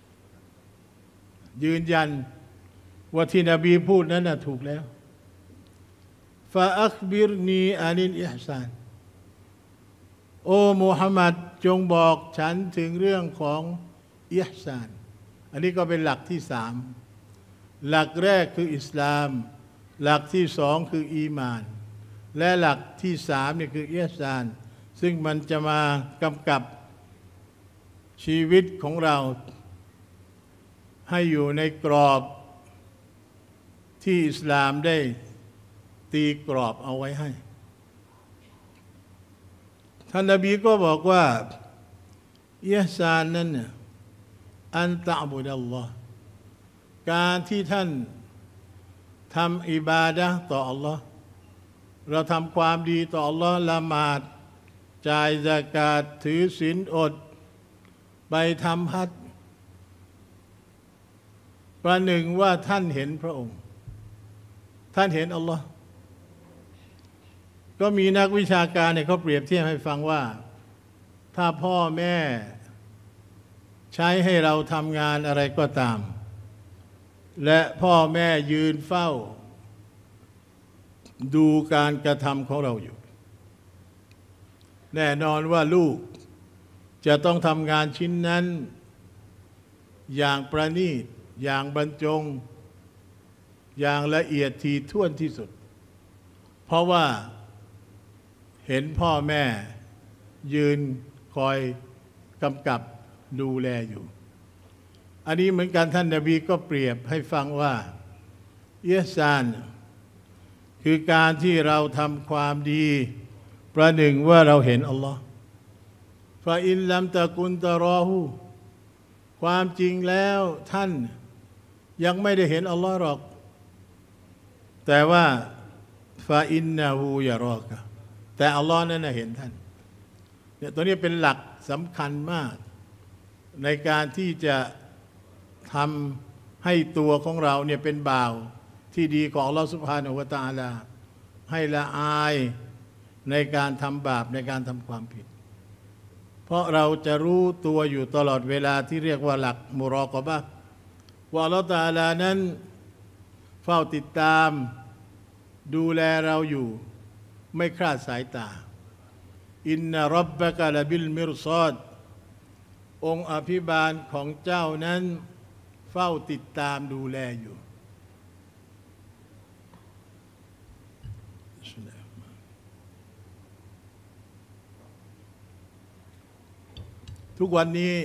ยืนยันว่าที่นบีพูดนั้นน่ะถูกแล้วฟาอัคบิรนีอานิลอิห์ซานโอ้มุฮัมมัดจงบอกฉันถึงเรื่องของอิห์ซานอันนี้ก็เป็นหลักที่สามหลักแรกคืออิสลามหลักที่สองคืออีมานและหลักที่สามนี่คืออิหซานซึ่งมันจะมากำกับชีวิตของเราให้อยู่ในกรอบที่อิสลามได้ตีกรอบเอาไว้ให้ท่านนบีก็บอกว่าอิหซานนั้นเนี่ยอันตะบุดัลลอฮ์การที่ท่านทำอิบาดะห์ต่ออัลลอฮ์เราทำความดีต่ออัลลอฮ์ละหมาดจ่ายซะกาตถือศีลอดไปทำฮัจญ์ประหนึ่งว่าท่านเห็นพระองค์ท่านเห็นอัลลอฮ์ก็มีนักวิชาการเนี่ยเขาเปรียบเทียบให้ฟังว่าถ้าพ่อแม่ใช้ให้เราทำงานอะไรก็ตามและพ่อแม่ยืนเฝ้าดูการกระทำของเราอยู่แน่นอนว่าลูกจะต้องทำงานชิ้นนั้นอย่างประณีตอย่างบรรจงอย่างละเอียดถี่ถ้วนที่สุดเพราะว่าเห็นพ่อแม่ยืนคอยกำกับดูแลอยู่อันนี้เหมือนกันท่านนบีก็เปรียบให้ฟังว่าอิหซานคือการที่เราทำความดีประหนึ่งว่าเราเห็นอัลลอฮ์ฟาอินลัมตะกุนตะรอฮูความจริงแล้วท่านยังไม่ได้เห็นอัลลอฮ์หรอกแต่ว่าฟาอินนะฮูยะรอกะแต่อัลลอฮ์นั้นเห็นท่านเนี่ยตัวนี้เป็นหลักสำคัญมากในการที่จะทำให้ตัวของเราเนี่ยเป็นบ่าวที่ดีของอัลลอฮ์ซุบฮานะฮูวะตะอาลาให้ละอายในการทำบาปในการทำความผิดเพราะเราจะรู้ตัวอยู่ตลอดเวลาที่เรียกว่าหลักมุรอกะบะห์ว่าอัลลอฮ์ตะอาลานั้นเฝ้าติดตามดูแลเราอยู่ไม่คลาดสายตาอินนะร็อบบะกะละบิลมิรซอดองค์อภิบาลของเจ้านั้นเฝ้าติดตามดูแลอยู่ทุกวันนี้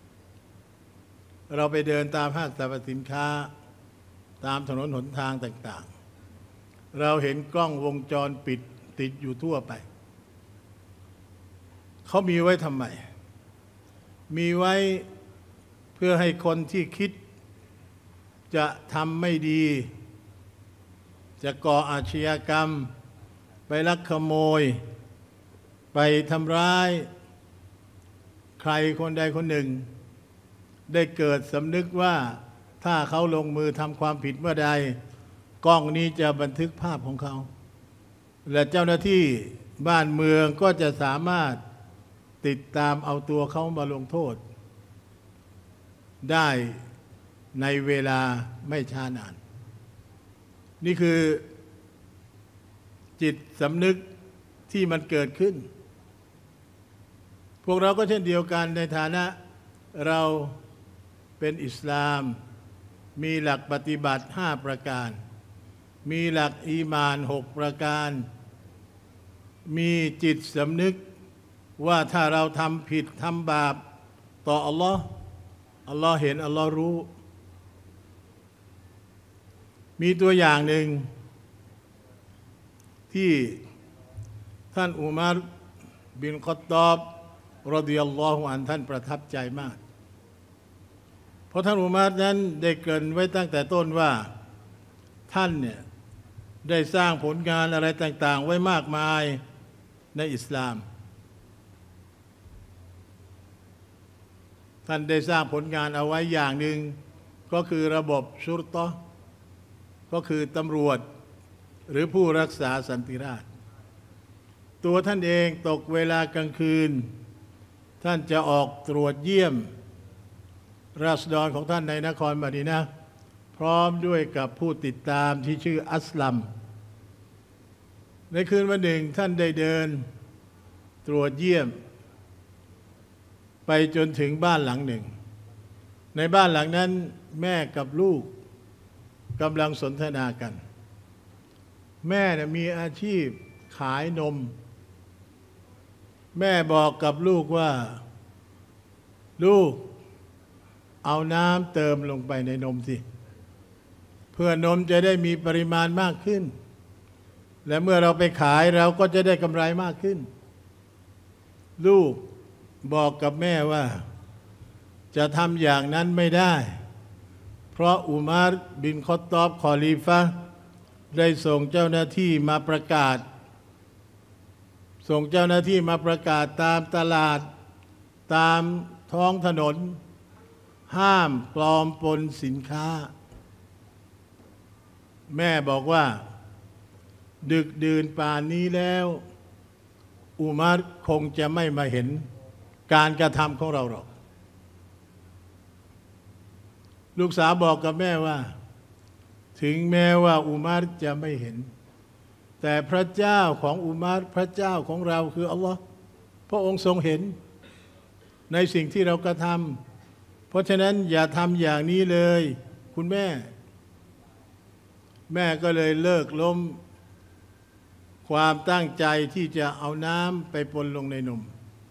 เราไปเดินตามห้างสรรพสินค้าตามถนนหนทางต่างๆเราเห็นกล้องวงจรปิดติดอยู่ทั่วไปเขามีไว้ทำไมมีไว้เพื่อให้คนที่คิดจะทำไม่ดีจะก่ออาชญากรรมไปลักขโมยไปทำร้ายใครคนใดคนหนึ่งได้เกิดสำนึกว่าถ้าเขาลงมือทำความผิดเมื่อใดกล้องนี้จะบันทึกภาพของเขาและเจ้าหน้าที่บ้านเมืองก็จะสามารถติดตามเอาตัวเขามาลงโทษได้ในเวลาไม่ช้านานนี่คือจิตสำนึกที่มันเกิดขึ้นพวกเราก็เช่นเดียวกันในฐานะเราเป็นอิสลามมีหลักปฏิบัติห้าประการมีหลักอีหม่านหกประการมีจิตสำนึกว่าถ้าเราทำผิดทำบาปต่ออัลลอฮ์อัลลอฮ์เห็นอัลลอฮ์รู้มีตัวอย่างหนึ่งที่ท่านอุมัรบินค็อฏฏอบรอฎิยัลลอฮุอันท่านประทับใจมากเพราะท่านอุมัรนั้นได้เกริ่นไว้ตั้งแต่ต้นว่าท่านเนี่ยได้สร้างผลงานอะไรต่างๆไว้มากมายในอิสลามท่านได้สร้างผลงานเอาไว้อย่างหนึ่งก็คือระบบชุรตะห์ก็คือตำรวจหรือผู้รักษาสันติราษฎร์ตัวท่านเองตกเวลากลางคืนท่านจะออกตรวจเยี่ยมราษฎรของท่านในนครมะดีนะห์พร้อมด้วยกับผู้ติดตามที่ชื่ออัสลัมในคืนวันหนึ่งท่านได้เดินตรวจเยี่ยมไปจนถึงบ้านหลังหนึ่งในบ้านหลังนั้นแม่กับลูกกำลังสนทนากันแม่เนี่ยมีอาชีพขายนมแม่บอกกับลูกว่าลูกเอาน้ำเติมลงไปในนมสิเพื่อนมจะได้มีปริมาณมากขึ้นและเมื่อเราไปขายเราก็จะได้กำไรมากขึ้นลูกบอกกับแม่ว่าจะทำอย่างนั้นไม่ได้เพราะอุมารบินคอตตอบคอลีฟะห์ได้ส่งเจ้าหน้าที่มาประกาศส่งเจ้าหน้าที่มาประกาศตามตลาดตามท้องถนนห้ามปลอมปนสินค้าแม่บอกว่าดึกดื่นป่านนี้แล้วอุมัรคงจะไม่มาเห็นการกระทำของเราหรอกลูกสาวบอกกับแม่ว่าถึงแม้ว่าอุมัรจะไม่เห็นแต่พระเจ้าของอุมัรพระเจ้าของเราคืออัลลอฮ์พระองค์ทรงเห็นในสิ่งที่เรากระทำเพราะฉะนั้นอย่าทำอย่างนี้เลยคุณแม่แม่ก็เลยเลิกล้มความตั้งใจที่จะเอาน้ำไปปนลงในนม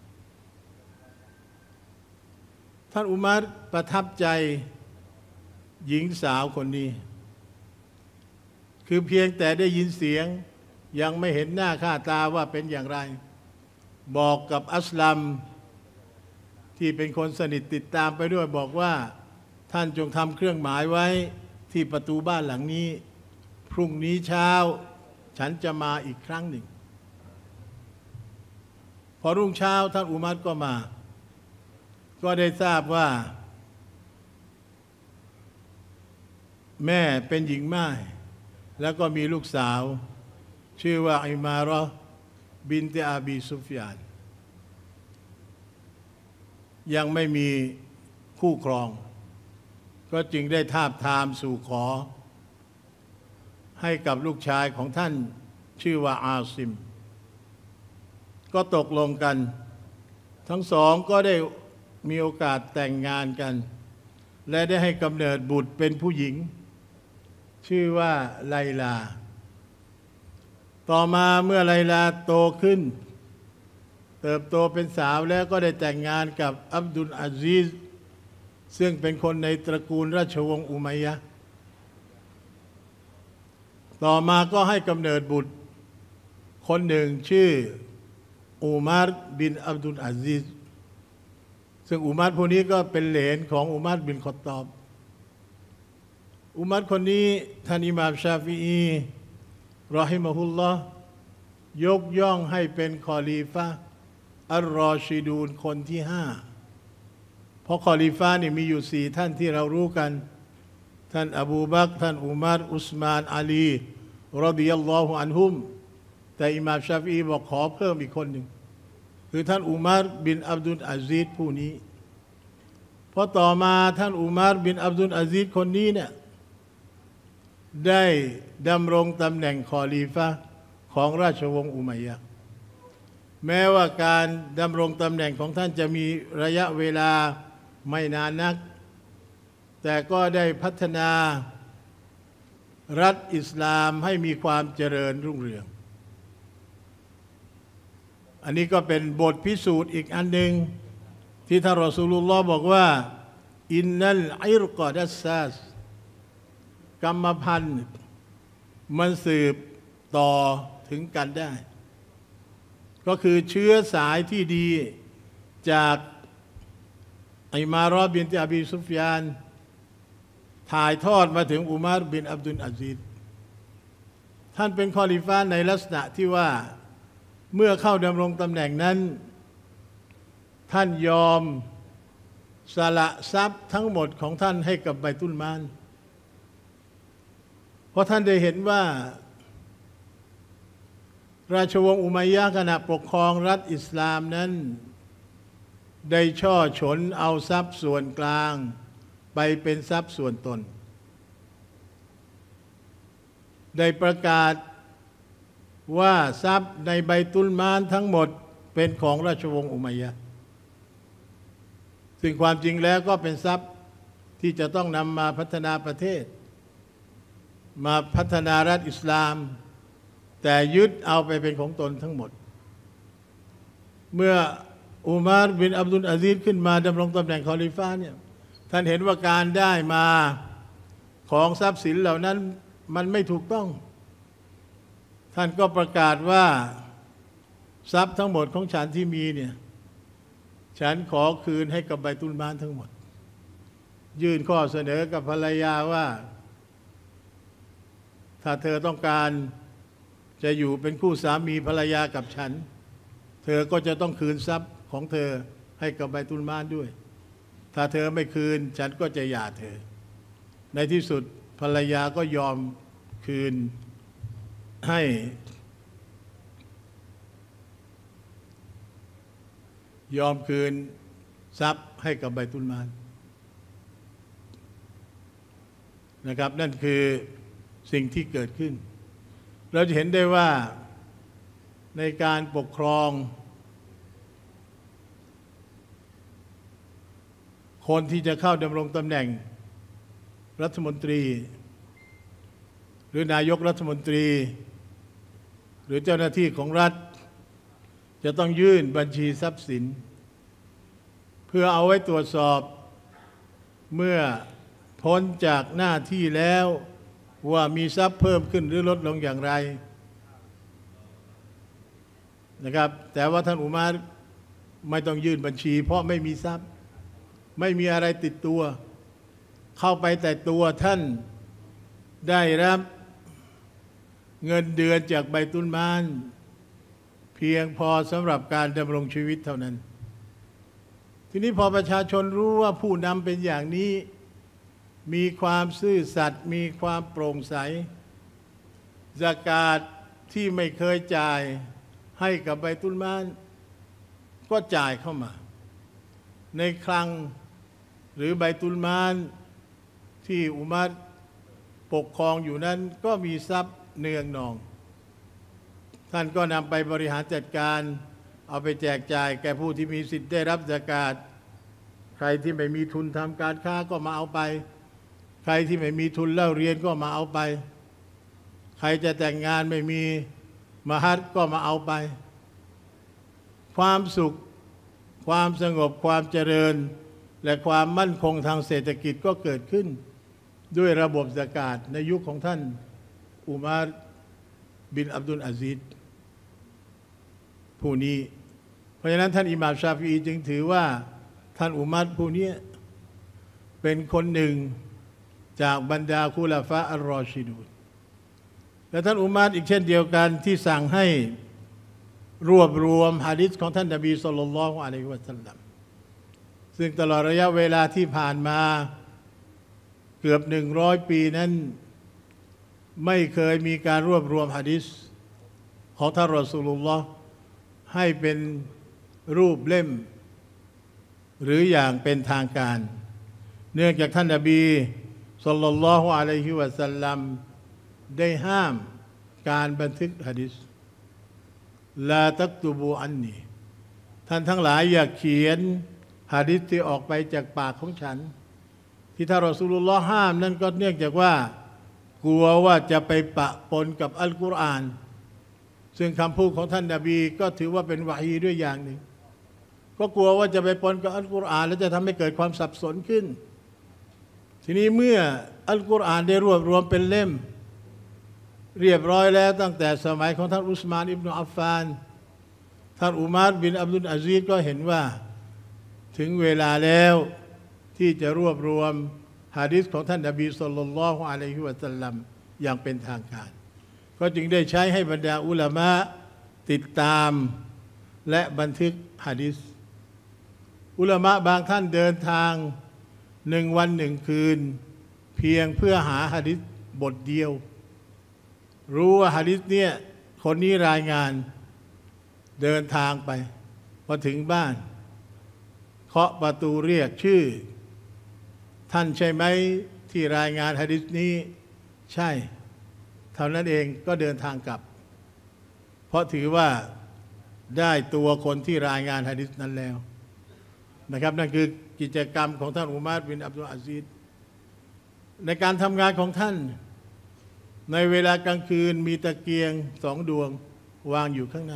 ท่านอุมัรประทับใจหญิงสาวคนนี้คือเพียงแต่ได้ยินเสียงยังไม่เห็นหน้าค่าตาว่าเป็นอย่างไรบอกกับอัสลัมที่เป็นคนสนิทติดตามไปด้วยบอกว่าท่านจงทำเครื่องหมายไว้ที่ประตูบ้านหลังนี้พรุ่งนี้เช้าฉันจะมาอีกครั้งหนึ่งพอรุ่งเช้าท่านอุมัรก็มาก็ได้ทราบว่าแม่เป็นหญิงม่ายแล้วก็มีลูกสาวชื่อว่าอิมาเราะห์บินตะอาบีซุฟยานยังไม่มีคู่ครองก็จึงได้ทาบทามสู่ขอให้กับลูกชายของท่านชื่อว่าอาซิมก็ตกลงกันทั้งสองก็ได้มีโอกาสแต่งงานกันและได้ให้กำเนิดบุตรเป็นผู้หญิงชื่อว่าไลลาต่อมาเมื่อไลลาโตขึ้นเติบโตเป็นสาวแล้วก็ได้แต่งงานกับอับดุลอาซีซซึ่งเป็นคนในตระกูลราชวงศ์อุมัยยะห์ต่อมาก็ให้กำเนิดบุตรคนหนึ่งชื่ออุมัรบินอับดุลอาซีซซึ่งอุมัรผู้นี้ก็เป็นเหลนของอุมัรบินคอตตอบอุมัรคนนี้ท่านอิหม่ามชาฟิอีรอฮิมะฮุลลอฮ์ยกย่องให้เป็นคอลีฟะห์อัลรอชิดูนคนที่ห้าเพราะคอลีฟะห์นี่มีอยู่สี่ท่านที่เรารู้กันท่านอบูบักรท่านอุมัรอุสมานอาลีรอฎิยัลลอฮุอันฮุมแต่อิหม่ามชาฟิอีบอกขอเพิ่มอีกคนหนึ่งคือท่านอุมัรบินอับดุลอาซีซผู้นี้เพราะต่อมาท่านอุมัรบินอับดุลอาซีซคนนี้เนี่ยได้ดำรงตำแหน่งคอลีฟะห์ของราชวงศ์อุมัยยะห์แม้ว่าการดำรงตำแหน่งของท่านจะมีระยะเวลาไม่นานนักแต่ก็ได้พัฒนารัฐอิสลามให้มีความเจริญรุ่งเรืองอันนี้ก็เป็นบทพิสูจน์อีกอันหนึ่งที่ท่านรอซูลุลลอฮ์บอกว่าอินนัลอิรกอดัสซาสกรรมพันธุ์มันสืบต่อถึงกันได้ก็คือเชื้อสายที่ดีจากอิมาเราะห์บินตะอาบีซุฟยานถ่ายทอดมาถึงอุมัรบินอับดุลอาซีซท่านเป็นคอลิฟะห์ในลักษณะที่ว่าเมื่อเข้าดำรงตำแหน่งนั้นท่านยอมสละทรัพย์ทั้งหมดของท่านให้กับไบตุลมานเพราะท่านได้เห็นว่าราชวงศ์อุมัยยะห์ขณะปกครองรัฐอิสลามนั้นได้ช่อฉนเอาทรัพย์ส่วนกลางไปเป็นทรัพย์ส่วนตนได้ประกาศว่าทรัพย์ในไบตุลมานทั้งหมดเป็นของราชวงศ์อุมัยยะห์ซึ่งความจริงแล้วก็เป็นทรัพย์ที่จะต้องนำมาพัฒนาประเทศมาพัฒนารัฐอิสลามแต่ยึดเอาไปเป็นของตนทั้งหมดเมื่ออุมัรบินอับดุลอาซีซขึ้นมาดำรงตำแหน่งคอลิฟะห์เนี่ยท่านเห็นว่าการได้มาของทรัพย์สินเหล่านั้นมันไม่ถูกต้องท่านก็ประกาศว่าทรัพย์ทั้งหมดของฉันที่มีเนี่ยฉันขอคืนให้กับไบตุลมานทั้งหมดยื่นข้อเสนอกับภรรยาว่าถ้าเธอต้องการจะอยู่เป็นคู่สามีภรรยากับฉันเธอก็จะต้องคืนทรัพย์ของเธอให้กับไบตุลมานด้วยถ้าเธอไม่คืนฉันก็จะหย่าเธอในที่สุดภรรยาก็ยอมคืนให้ยอมคืนทรัพย์ให้กับไบตุลมานนะครับนั่นคือสิ่งที่เกิดขึ้นเราจะเห็นได้ว่าในการปกครองคนที่จะเข้าดำรงตำแหน่งรัฐมนตรีหรือนายกรัฐมนตรีหรือเจ้าหน้าที่ของรัฐจะต้องยื่นบัญชีทรัพย์สินเพื่อเอาไว้ตรวจสอบเมื่อพ้นจากหน้าที่แล้วว่ามีทรัพย์เพิ่มขึ้นหรือลดลงอย่างไรนะครับแต่ว่าท่านอุมัรไม่ต้องยื่นบัญชีเพราะไม่มีทรัพย์ไม่มีอะไรติดตัวเข้าไปแต่ตัวท่านได้รับเงินเดือนจากไบตุลมานเพียงพอสำหรับการดำรงชีวิตเท่านั้นทีนี้พอประชาชนรู้ว่าผู้นำเป็นอย่างนี้มีความซื่อสัตย์มีความโปร่งใสซะกาตที่ไม่เคยจ่ายให้กับไบตุลมานก็จ่ายเข้ามาในคลังหรือไบตุลมานที่อุมัรปกครองอยู่นั้นก็มีทรัพย์เนืองนองท่านก็นำไปบริหารจัดการเอาไปแจกจ่ายแก่ผู้ที่มีสิทธิ์ได้รับซะกาตใครที่ไม่มีทุนทำการค้าก็มาเอาไปใครที่ไม่มีทุนเล่าเรียนก็มาเอาไปใครจะแต่งงานไม่มีมหัรก็มาเอาไปความสุขความสงบความเจริญและความมั่นคงทางเศรษฐกิจก็เกิดขึ้นด้วยระบบซะกาตในยุคของท่านอุมัรบินอับดุลอาซีซผู้นี้เพราะฉะนั้นท่านอิหม่ามชาฟิอีจึงถือว่าท่านอุมัรผู้นี้เป็นคนหนึ่งจากบรรดาคุลาฟะอัลรอชิดูนและท่านอุมัรอีกเช่นเดียวกันที่สั่งให้รวบรวมหะดีษของท่านนบีศ็อลลัลลอฮุอะลัยฮิวะซัลลัมซึ่งตลอดระยะเวลาที่ผ่านมาเกือบหนึ่งร้อยปีนั้นไม่เคยมีการรวบรวมหะดีษของท่านรอซูลุลลอฮ์ให้เป็นรูปเล่มหรืออย่างเป็นทางการเนื่องจากท่านนบีศ็อลลัลลอฮุอะลัยฮิวะซัลลัมได้ห้ามการบันทึกหะดีษลาตักตุบูอันนีท่านทั้งหลายอย่าเขียนหะดีษที่ออกไปจากปากของฉันที่ท่านรอซูลุลลอฮ์ห้ามนั่นก็เนื่องจากว่ากลัวว่าจะไปปะปนกับอัลกุรอานซึ่งคำพูดของท่านนบีก็ถือว่าเป็นวะฮีด้วยอย่างหนึ่งก็กลัวว่าจะไปปนกับอัลกุรอานแล้วจะทำให้เกิดความสับสนขึ้นทีนี้เมื่ออัลกุรอานได้รวบรวมเป็นเล่มเรียบร้อยแล้วตั้งแต่สมัยของท่านอุสมานอิบนุอัฟฟานท่านอุมัรบินอับดุลอาซีซก็เห็นว่าถึงเวลาแล้วที่จะรวบรวมหะดีษของท่านนบีศ็อลลัลลอฮุอะลัยฮิวะซัลลัมอย่างเป็นทางการก็จึงได้ใช้ให้บรรดาอุลามะติดตามและบันทึกหะดีษอุลามะบางท่านเดินทางหนึ่งวันหนึ่งคืนเพียงเพื่อหาหะดีษบทเดียวรู้ว่าหะดีษเนี่ยคนนี้รายงานเดินทางไปพอถึงบ้านเคาะประตูเรียกชื่อท่านใช่ไหมที่รายงานหะดีษนี้ใช่เท่านั้นเองก็เดินทางกลับเพราะถือว่าได้ตัวคนที่รายงานหะดีษนั้นแล้วนะครับนั่นคือกิจกรรมของท่านอุมัรบินอับดุลอาซีซในการทำงานของท่านในเวลากลางคืนมีตะเกียงสองดวงวางอยู่ข้างหน้า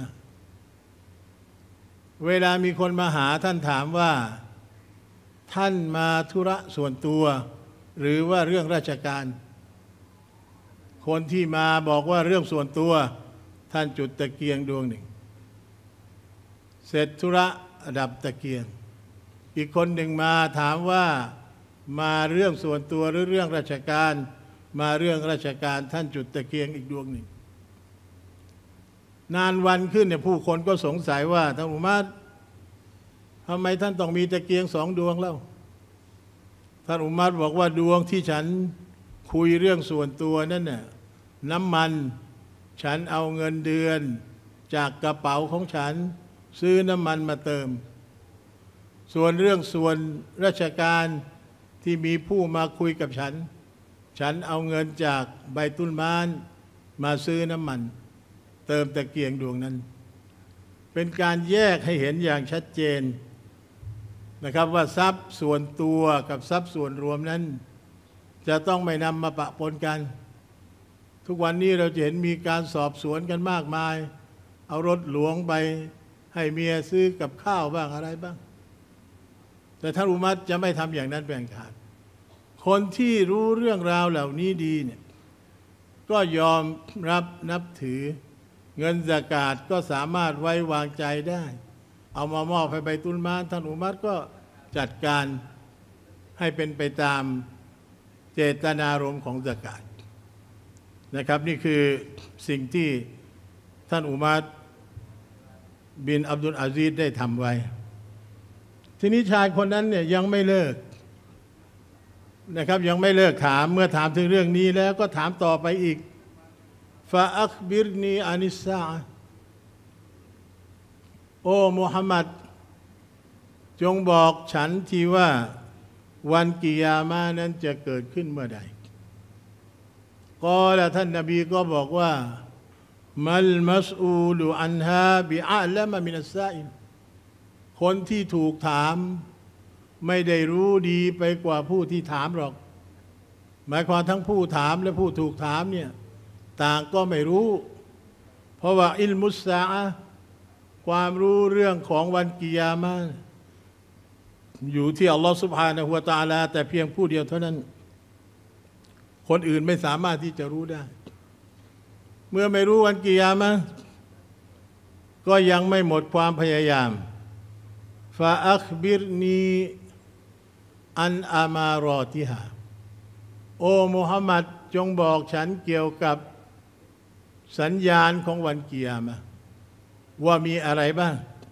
เวลามีคนมาหาท่านถามว่าท่านมาธุระส่วนตัวหรือว่าเรื่องราชการคนที่มาบอกว่าเรื่องส่วนตัวท่านจุดตะเกียงดวงหนึ่งเสร็จธุระดับตะเกียงอีกคนหนึ่งมาถามว่ามาเรื่องส่วนตัวหรือเรื่องราชการมาเรื่องราชการท่านจุดตะเกียงอีกดวงหนึ่งนานวันขึ้นเนี่ยผู้คนก็สงสัยว่าท่านอุมัรทำไมท่านต้องมีตะเกียงสองดวงแล้วท่านอุมัรบอกว่าดวงที่ฉันคุยเรื่องส่วนตัวนั่นน่ะน้ำมันฉันเอาเงินเดือนจากกระเป๋าของฉันซื้อน้ำมันมาเติมส่วนเรื่องส่วนราชการที่มีผู้มาคุยกับฉันฉันเอาเงินจากใบตุลมานมาซื้อน้ำมันเติมตะเกียงดวงนั้นเป็นการแยกให้เห็นอย่างชัดเจนนะครับว่าทรัพย์ส่วนตัวกับทรัพย์ส่วนรวมนั้นจะต้องไม่นำมาปะปนกันทุกวันนี้เราจะเห็นมีการสอบสวนกันมากมายเอารถหลวงไปให้เมียซื้อกับข้าวบ้างอะไรบ้างแต่ท่านอุมัรจะไม่ทำอย่างนั้นเป็นขาดคนที่รู้เรื่องราวเหล่านี้ดีเนี่ยก็ยอมรับนับถือเงินซะกาตก็สามารถไว้วางใจได้เอามามอบให้ใบตุลมานท่านอุมัรก็จัดการให้เป็นไปตามเจตนารมณ์ของซะกาตนะครับนี่คือสิ่งที่ท่านอุมัรบินอับดุลอาซีซได้ทำไว้ทีนี้ชายคนนั้นเนี่ยยังไม่เลิกนะครับยังไม่เลิกถามเมื่อถามถึงเรื่องนี้แล้วก็ถามต่อไปอีกฟาอัคบิรนีอานิสซาอะห์โอ้มุฮัมมัดจงบอกฉันทีว่าวันกิยามะห์นั้นจะเกิดขึ้นเมื่อใดกอละท่านนบีก็บอกว่ามัลมัสอูลุอันฮาบิอะละมะมินัสซาอิลคนที่ถูกถามไม่ได้รู้ดีไปกว่าผู้ที่ถามหรอกหมายความทั้งผู้ถามและผู้ถูกถามเนี่ยต่างก็ไม่รู้เพราะว่าอิลมุสซาอะห์ความรู้เรื่องของวันกิยามะห์อยู่ที่อัลลอฮฺซุบฮานะฮูวะตะอาลาแต่เพียงผู้เดียวเท่านั้นคนอื่นไม่สามารถที่จะรู้ได้เมื่อไม่รู้วันกิยามะห์ก็ยังไม่หมดความพยายามฟาอัคบิรนีอันอามารอติฮาโอ้มุฮัมมัดจงบอกฉันเกี่ยวกับสัญญาณของวันกิยามะห์ว่ามีอะไรบ้าง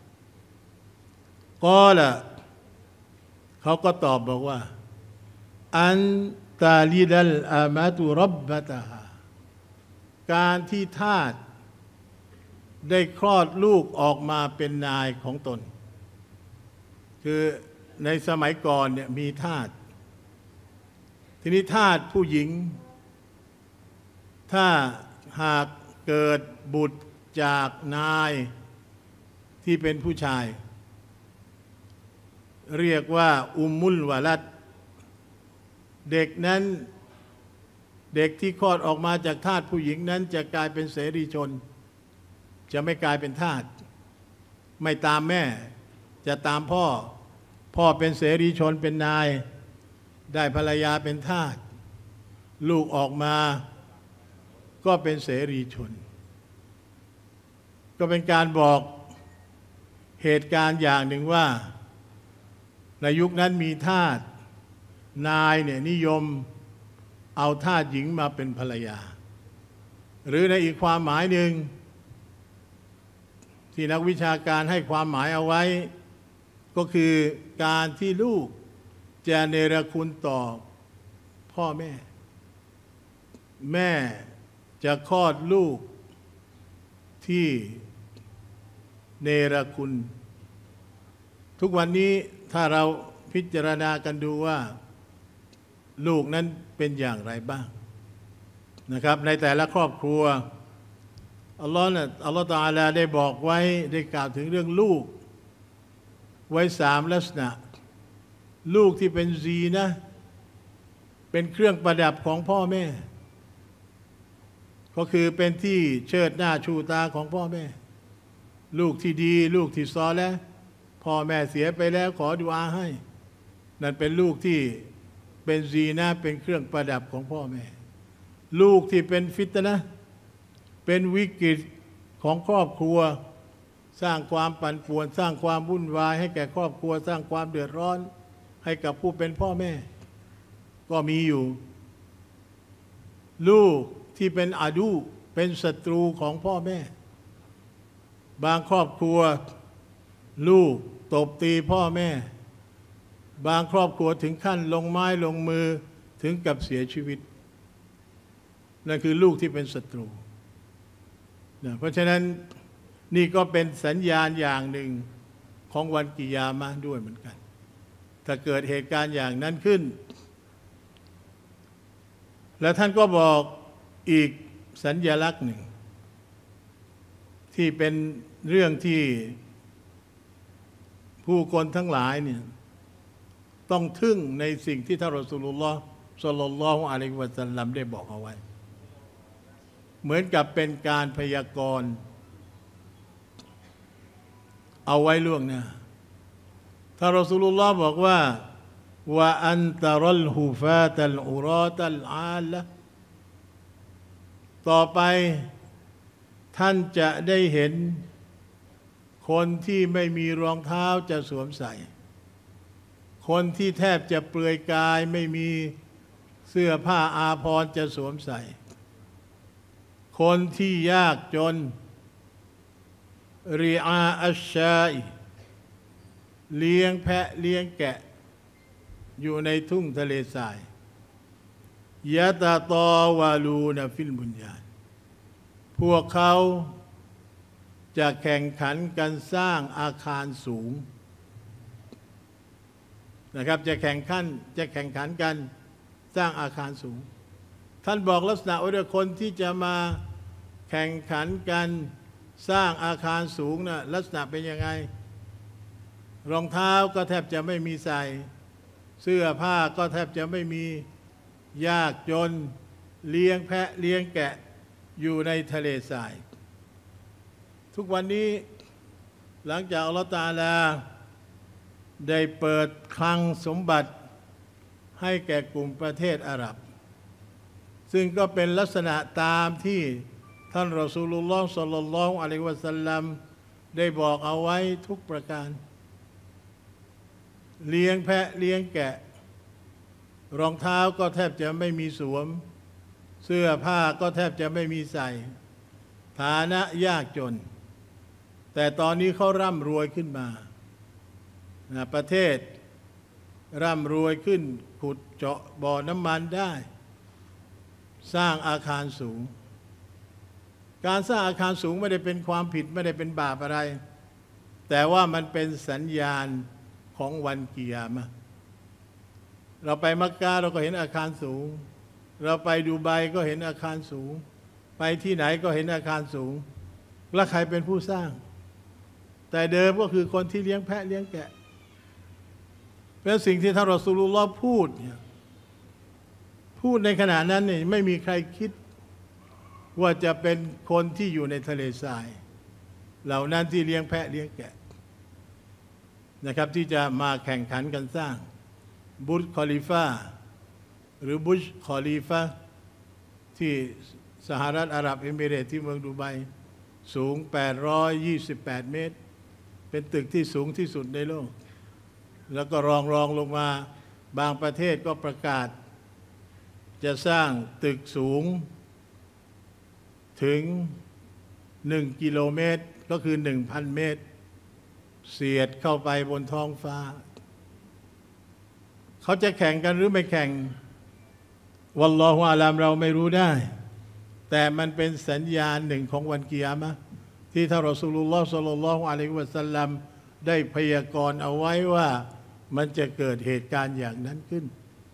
กอละเขาก็ตอบบอกว่าอันตาลิดัลอามะตุรับบะตะฮาการที่ทาสได้คลอดลูกออกมาเป็นนายของตนคือในสมัยก่อนเนี่ยมีทาสทีนี้ทาสผู้หญิงถ้าหากเกิดบุตรจากนายที่เป็นผู้ชายเรียกว่าอุมมุลวะลัดเด็กนั้นเด็กที่คลอดออกมาจากทาสผู้หญิงนั้นจะกลายเป็นเสรีชนจะไม่กลายเป็นทาสไม่ตามแม่จะตามพ่อพ่อเป็นเสรีชนเป็นนายได้ภรรยาเป็นทาสลูกออกมาก็เป็นเสรีชนก็เป็นการบอกเหตุการณ์อย่างหนึ่งว่าในยุคนั้นมีทาสนายเนี่ยนิยมเอาทาสหญิงมาเป็นภรรยาหรือในอีกความหมายหนึ่งที่นักวิชาการให้ความหมายเอาไว้ก็คือการที่ลูกจะเนรคุณต่อพ่อแม่แม่จะคลอดลูกที่เนรคุณทุกวันนี้ถ้าเราพิจารณากันดูว่าลูกนั้นเป็นอย่างไรบ้างนะครับในแต่ละครอบครัวอัลลอฮ์เนี่ยอัลลอฮ์ตะอาลาได้บอกไว้ได้กล่าวถึงเรื่องลูกไว้สามลักษณะลูกที่เป็นซีนะเป็นเครื่องประดับของพ่อแม่ก็คือเป็นที่เชิดหน้าชูตาของพ่อแม่ลูกที่ดีลูกที่ซอแล้วพ่อแม่เสียไปแล้วขอดุอาให้นั่นเป็นลูกที่เป็นซีนะเป็นเครื่องประดับของพ่อแม่ลูกที่เป็นฟิตนะห์เป็นวิกฤตของครอบครัวสร้างความปั่นป่วนสร้างความวุ่นวายให้แก่ครอบครัวสร้างความเดือดร้อนให้กับผู้เป็นพ่อแม่ก็มีอยู่ลูกที่เป็นอาดูเป็นศัตรูของพ่อแม่บางครอบครัวลูกตบตีพ่อแม่บางครอบครัวถึงขั้นลงไม้ลงมือถึงกับเสียชีวิตนั่นคือลูกที่เป็นศัตรูนะเพราะฉะนั้นนี่ก็เป็นสัญญาณอย่างหนึ่งของวันกิยามะห์ด้วยเหมือนกันถ้าเกิดเหตุการณ์อย่างนั้นขึ้นแล้วท่านก็บอกอีกสัญลักษณ์หนึ่งที่เป็นเรื่องที่ผู้คนทั้งหลายเนี่ยต้องทึ่งในสิ่งที่ท่านรอซูลุลลอฮ์ ศ็อลลัลลอฮุอะลัยฮิวะซัลลัมได้บอกเอาไว้เหมือนกับเป็นการพยากรณ์เอาไว้ล่วงหน้าท่านรอซูลุลลอฮ์บอกว่าว่าอันตะรัลฮุฟาตัลอุรอตัลอาละต่อไปท่านจะได้เห็นคนที่ไม่มีรองเท้าจะสวมใส่คนที่แทบจะเปลือยกายไม่มีเสื้อผ้าอาภรณ์จะสวมใส่คนที่ยากจนริอาอัชชาอิเลี้ยงแพะเลี้ยงแกะอยู่ในทุ่งทะเลทรายยะตะตอวาลูนฟิลบุญญานพวกเขาจะแข่งขันกันสร้างอาคารสูงนะครับจะแข่งขันจะแข่งขันกันสร้างอาคารสูงท่านบอกลักษณะว่าคนที่จะมาแข่งขันกันสร้างอาคารสูงนะลักษณะเป็นยังไงรองเท้าก็แทบจะไม่มีใส่เสื้อผ้าก็แทบจะไม่มียากจนเลี้ยงแพะเลี้ยงแกะอยู่ในทะเลทรายทุกวันนี้หลังจากอัลเลาะห์ตะอาลาได้เปิดคลังสมบัติให้แก่กลุ่มประเทศอาหรับซึ่งก็เป็นลักษณะตามที่ท่านรอซูลุลลอฮ์ ศ็อลลัลลอฮุอะลัยฮิวะซัลลัมได้บอกเอาไว้ทุกประการเลี้ยงแพะเลี้ยงแกะรองเท้าก็แทบจะไม่มีสวมเสื้อผ้าก็แทบจะไม่มีใส่ฐานะยากจนแต่ตอนนี้เขาร่ำรวยขึ้นมาประเทศร่ำรวยขึ้นขุดเจาะบ่อน้ำมันได้สร้างอาคารสูงการสร้างอาคารสูงไม่ได้เป็นความผิดไม่ได้เป็นบาปอะไรแต่ว่ามันเป็นสัญญาณของวันกิยามะห์เราไปมักกะเราก็เห็นอาคารสูงเราไปดูไบก็เห็นอาคารสูงไปที่ไหนก็เห็นอาคารสูงแล้วใครเป็นผู้สร้างแต่เดิมก็คือคนที่เลี้ยงแพะเลี้ยงแกะเป็นสิ่งที่ท่านรอซูลุลลอฮ์พูดเนี่ยพูดในขณะนั้นนี่ไม่มีใครคิดว่าจะเป็นคนที่อยู่ในทะเลทรายเหล่านั้นที่เลี้ยงแพะเลี้ยงแกะนะครับที่จะมาแข่งขันกันสร้างบุรจ์คอลิฟาหรือบุรจ์คอลิฟาที่สหรัฐอาหรับเอมิเรตส์ที่เมืองดูไบสูงแปดร้อยยี่สิบแปดเมตรเป็นตึกที่สูงที่สุดในโลกแล้วก็รองรองลงมาบางประเทศก็ประกาศจะสร้างตึกสูงถึงหนึ่งกิโลเมตรก็คือ หนึ่งพัน เมตรเสียดเข้าไปบนท้องฟ้าเขาจะแข่งกันหรือไม่แข่งวัลลอฮุอาลัมเราไม่รู้ได้แต่มันเป็นสัญญาณหนึ่งของวันกิยามะห์ที่ท่านรอซูลุลลอฮ์ ศ็อลลัลลอฮุอะลัยฮิวะซัลลัมได้พยากรณ์เอาไว้ว่ามันจะเกิดเหตุการณ์อย่างนั้นขึ้น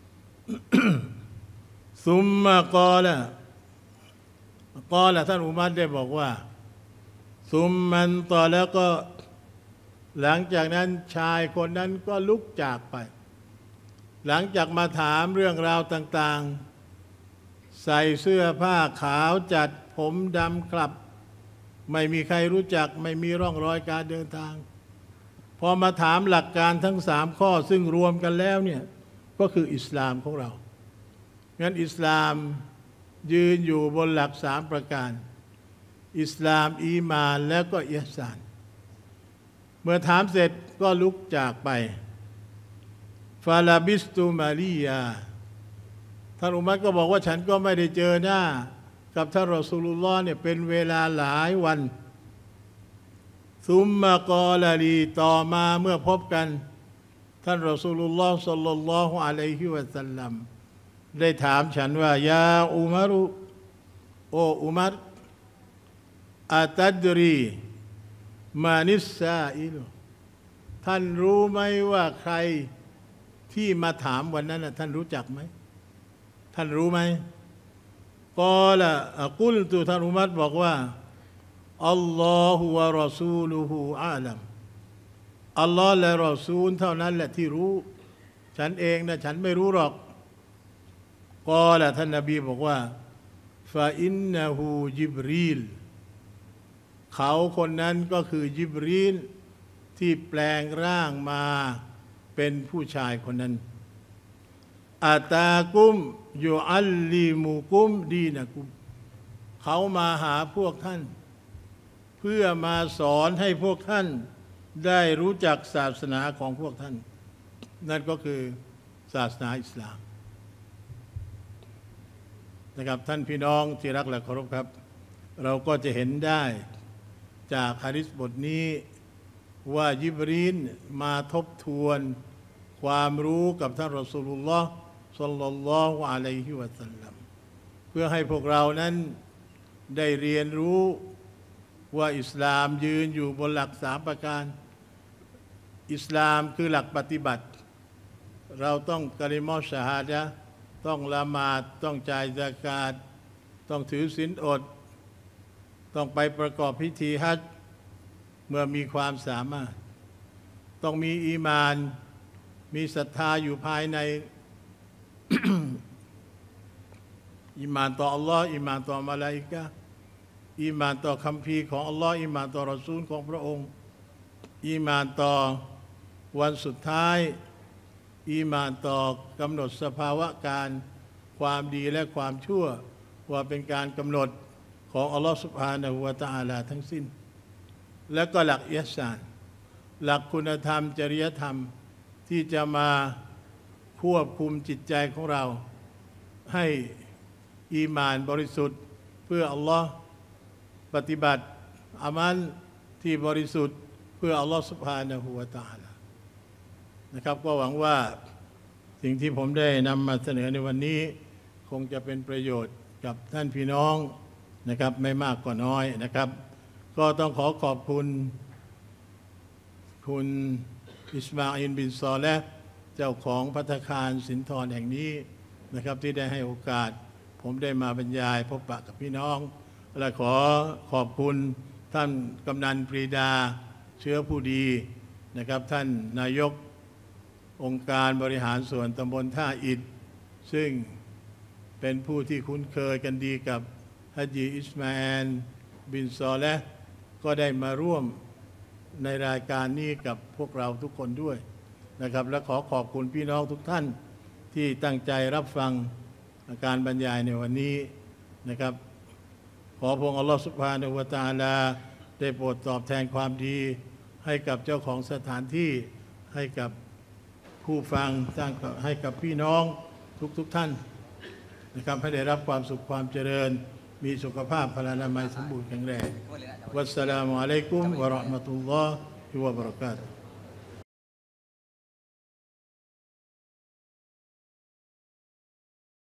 ซุมมากอละกอละท่านอุมัรได้บอกว่าซุมมันต่อแล้วก็หลังจากนั้นชายคนนั้นก็ลุกจากไปหลังจากมาถามเรื่องราวต่างๆใส่เสื้อผ้าขาวจัดผมดำกลับไม่มีใครรู้จักไม่มีร่องรอยการเดินทางพอมาถามหลักการทั้งสามข้อซึ่งรวมกันแล้วเนี่ยก็คืออิสลามของเรางั้นอิสลามยืนอยู่บนหลักสามประการอิสลามอีมานแล้วก็อิหซานเมื่อถามเสร็จก็ลุกจากไปฟาลาบิสตูมาลียาท่านอุมัรก็บอกว่าฉันก็ไม่ได้เจอหน้ากับท่านรอซูลุลลอฮ์เนี่ยเป็นเวลาหลายวันซุมมากอลาลีต่อมาเมื่อพบกันท่านรอซูลุลลอฮ์ศ็อลลัลลอฮุอะลัยฮิวะซัลลัมได้ถามฉันว่ายาอุมัรุโออุมัรอาตัดรีมานิสซาอิลท่านรู้ไหมว่าใครที่มาถามวันนั้นนะท่านรู้จักไหมท่านรู้ไหมกอละกุลตุท่านอุมัรบอกว่าอัลลอฮฺวะรอซูลุฮูอาลัมอัลลอฮ์และรอซูลเท่านั้นแหละที่รู้ฉันเองนะฉันไม่รู้หรอกกอละท่านนบีบอกว่าฟาอินนะฮูจิบรีลเขาคนนั้นก็คือจิบรีลที่แปลงร่างมาเป็นผู้ชายคนนั้นอาตากุมยูอัลลิมุกุมดีนะกุมเขามาหาพวกท่านเพื่อมาสอนให้พวกท่านได้รู้จักศาสนาของพวกท่านนั่นก็คือศาสนาอิสลามนะครับท่านพี่น้องที่รักและเคารพครับเราก็จะเห็นได้จากหะดีษบทนี้ว่ายิบรีลมาทบทวนความรู้กับท่านรอซูลุลลอฮ์ศ็อลลัลลอฮุอะลัยฮิวะซัลลัมเพื่อให้พวกเรานั้นได้เรียนรู้ว่าอิสลามยืนอยู่บนหลักสามประการอิสลามคือหลักปฏิบัติเราต้องกะลิมะฮ์ชะฮาดะห์ต้องละหมาดต้องจ่ายซะกาตต้องถือศีลอดต้องไปประกอบพิธีฮัจญ์เมื่อมีความสามารถต้องมีอีมานมีศรัทธาอยู่ภายใน อีมานต่ออัลลอฮ์อีมานต่อมะลาอิกะฮ์อีมานต่อคัมภีร์ของอัลลอฮ์อีมานต่อรอซูลของพระองค์อีมานต่อวันสุดท้ายอีมานต่อกำหนดสภาวะการความดีและความชั่วว่าเป็นการกำหนดของอัลลอฮ์ซุบฮานะฮูวะตะอาลาทั้งสิ้นและก็หลักอิหซานหลักคุณธรรมจริยธรรมที่จะมาควบคุมจิตใจของเราให้อีมานบริสุทธิ์เพื่ออัลลอฮ์ปฏิบัติอามัลที่บริสุทธิ์เพื่ออัลลอฮ์ซุบฮานะฮูวะตะอาลานะครับก็หวังว่าสิ่งที่ผมได้นำมาเสนอในวันนี้คงจะเป็นประโยชน์กับท่านพี่น้องนะครับไม่มากก็น้อยนะครับก็ต้องขอขอบคุณคุณอิสมาอิลบินซอและเจ้าของภัตตาคารสินธรแห่งนี้นะครับที่ได้ให้โอกาสผมได้มาบรรยายพบปะกับพี่น้องและขอขอบคุณท่านกำนันปรีดาเชื้อผู้ดีนะครับท่านนายกองค์การบริหารส่วนตำบลท่าอิฐซึ่งเป็นผู้ที่คุ้นเคยกันดีกับฮัจญีอิสมาอีลบินซอและก็ได้มาร่วมในรายการนี้กับพวกเราทุกคนด้วยนะครับและขอขอบคุณพี่น้องทุกท่านที่ตั้งใจรับฟังการบรรยายในวันนี้นะครับขอพระองค์อัลลอฮฺซุบฮานะฮูวะตะอาลาได้โปรดตอบแทนความดีให้กับเจ้าของสถานที่ให้กับผู้ฟังให้กับพี่น้องทุกๆ ท่านนะครับให้ได้รับความสุขความเจริญมีสุขภาพพลานามัยสมบูรณ์แข็งแรงวัสสลามุอะลัยกุมวะเราะห์มะตุลลอฮิวะบะเราะกาตุฮ์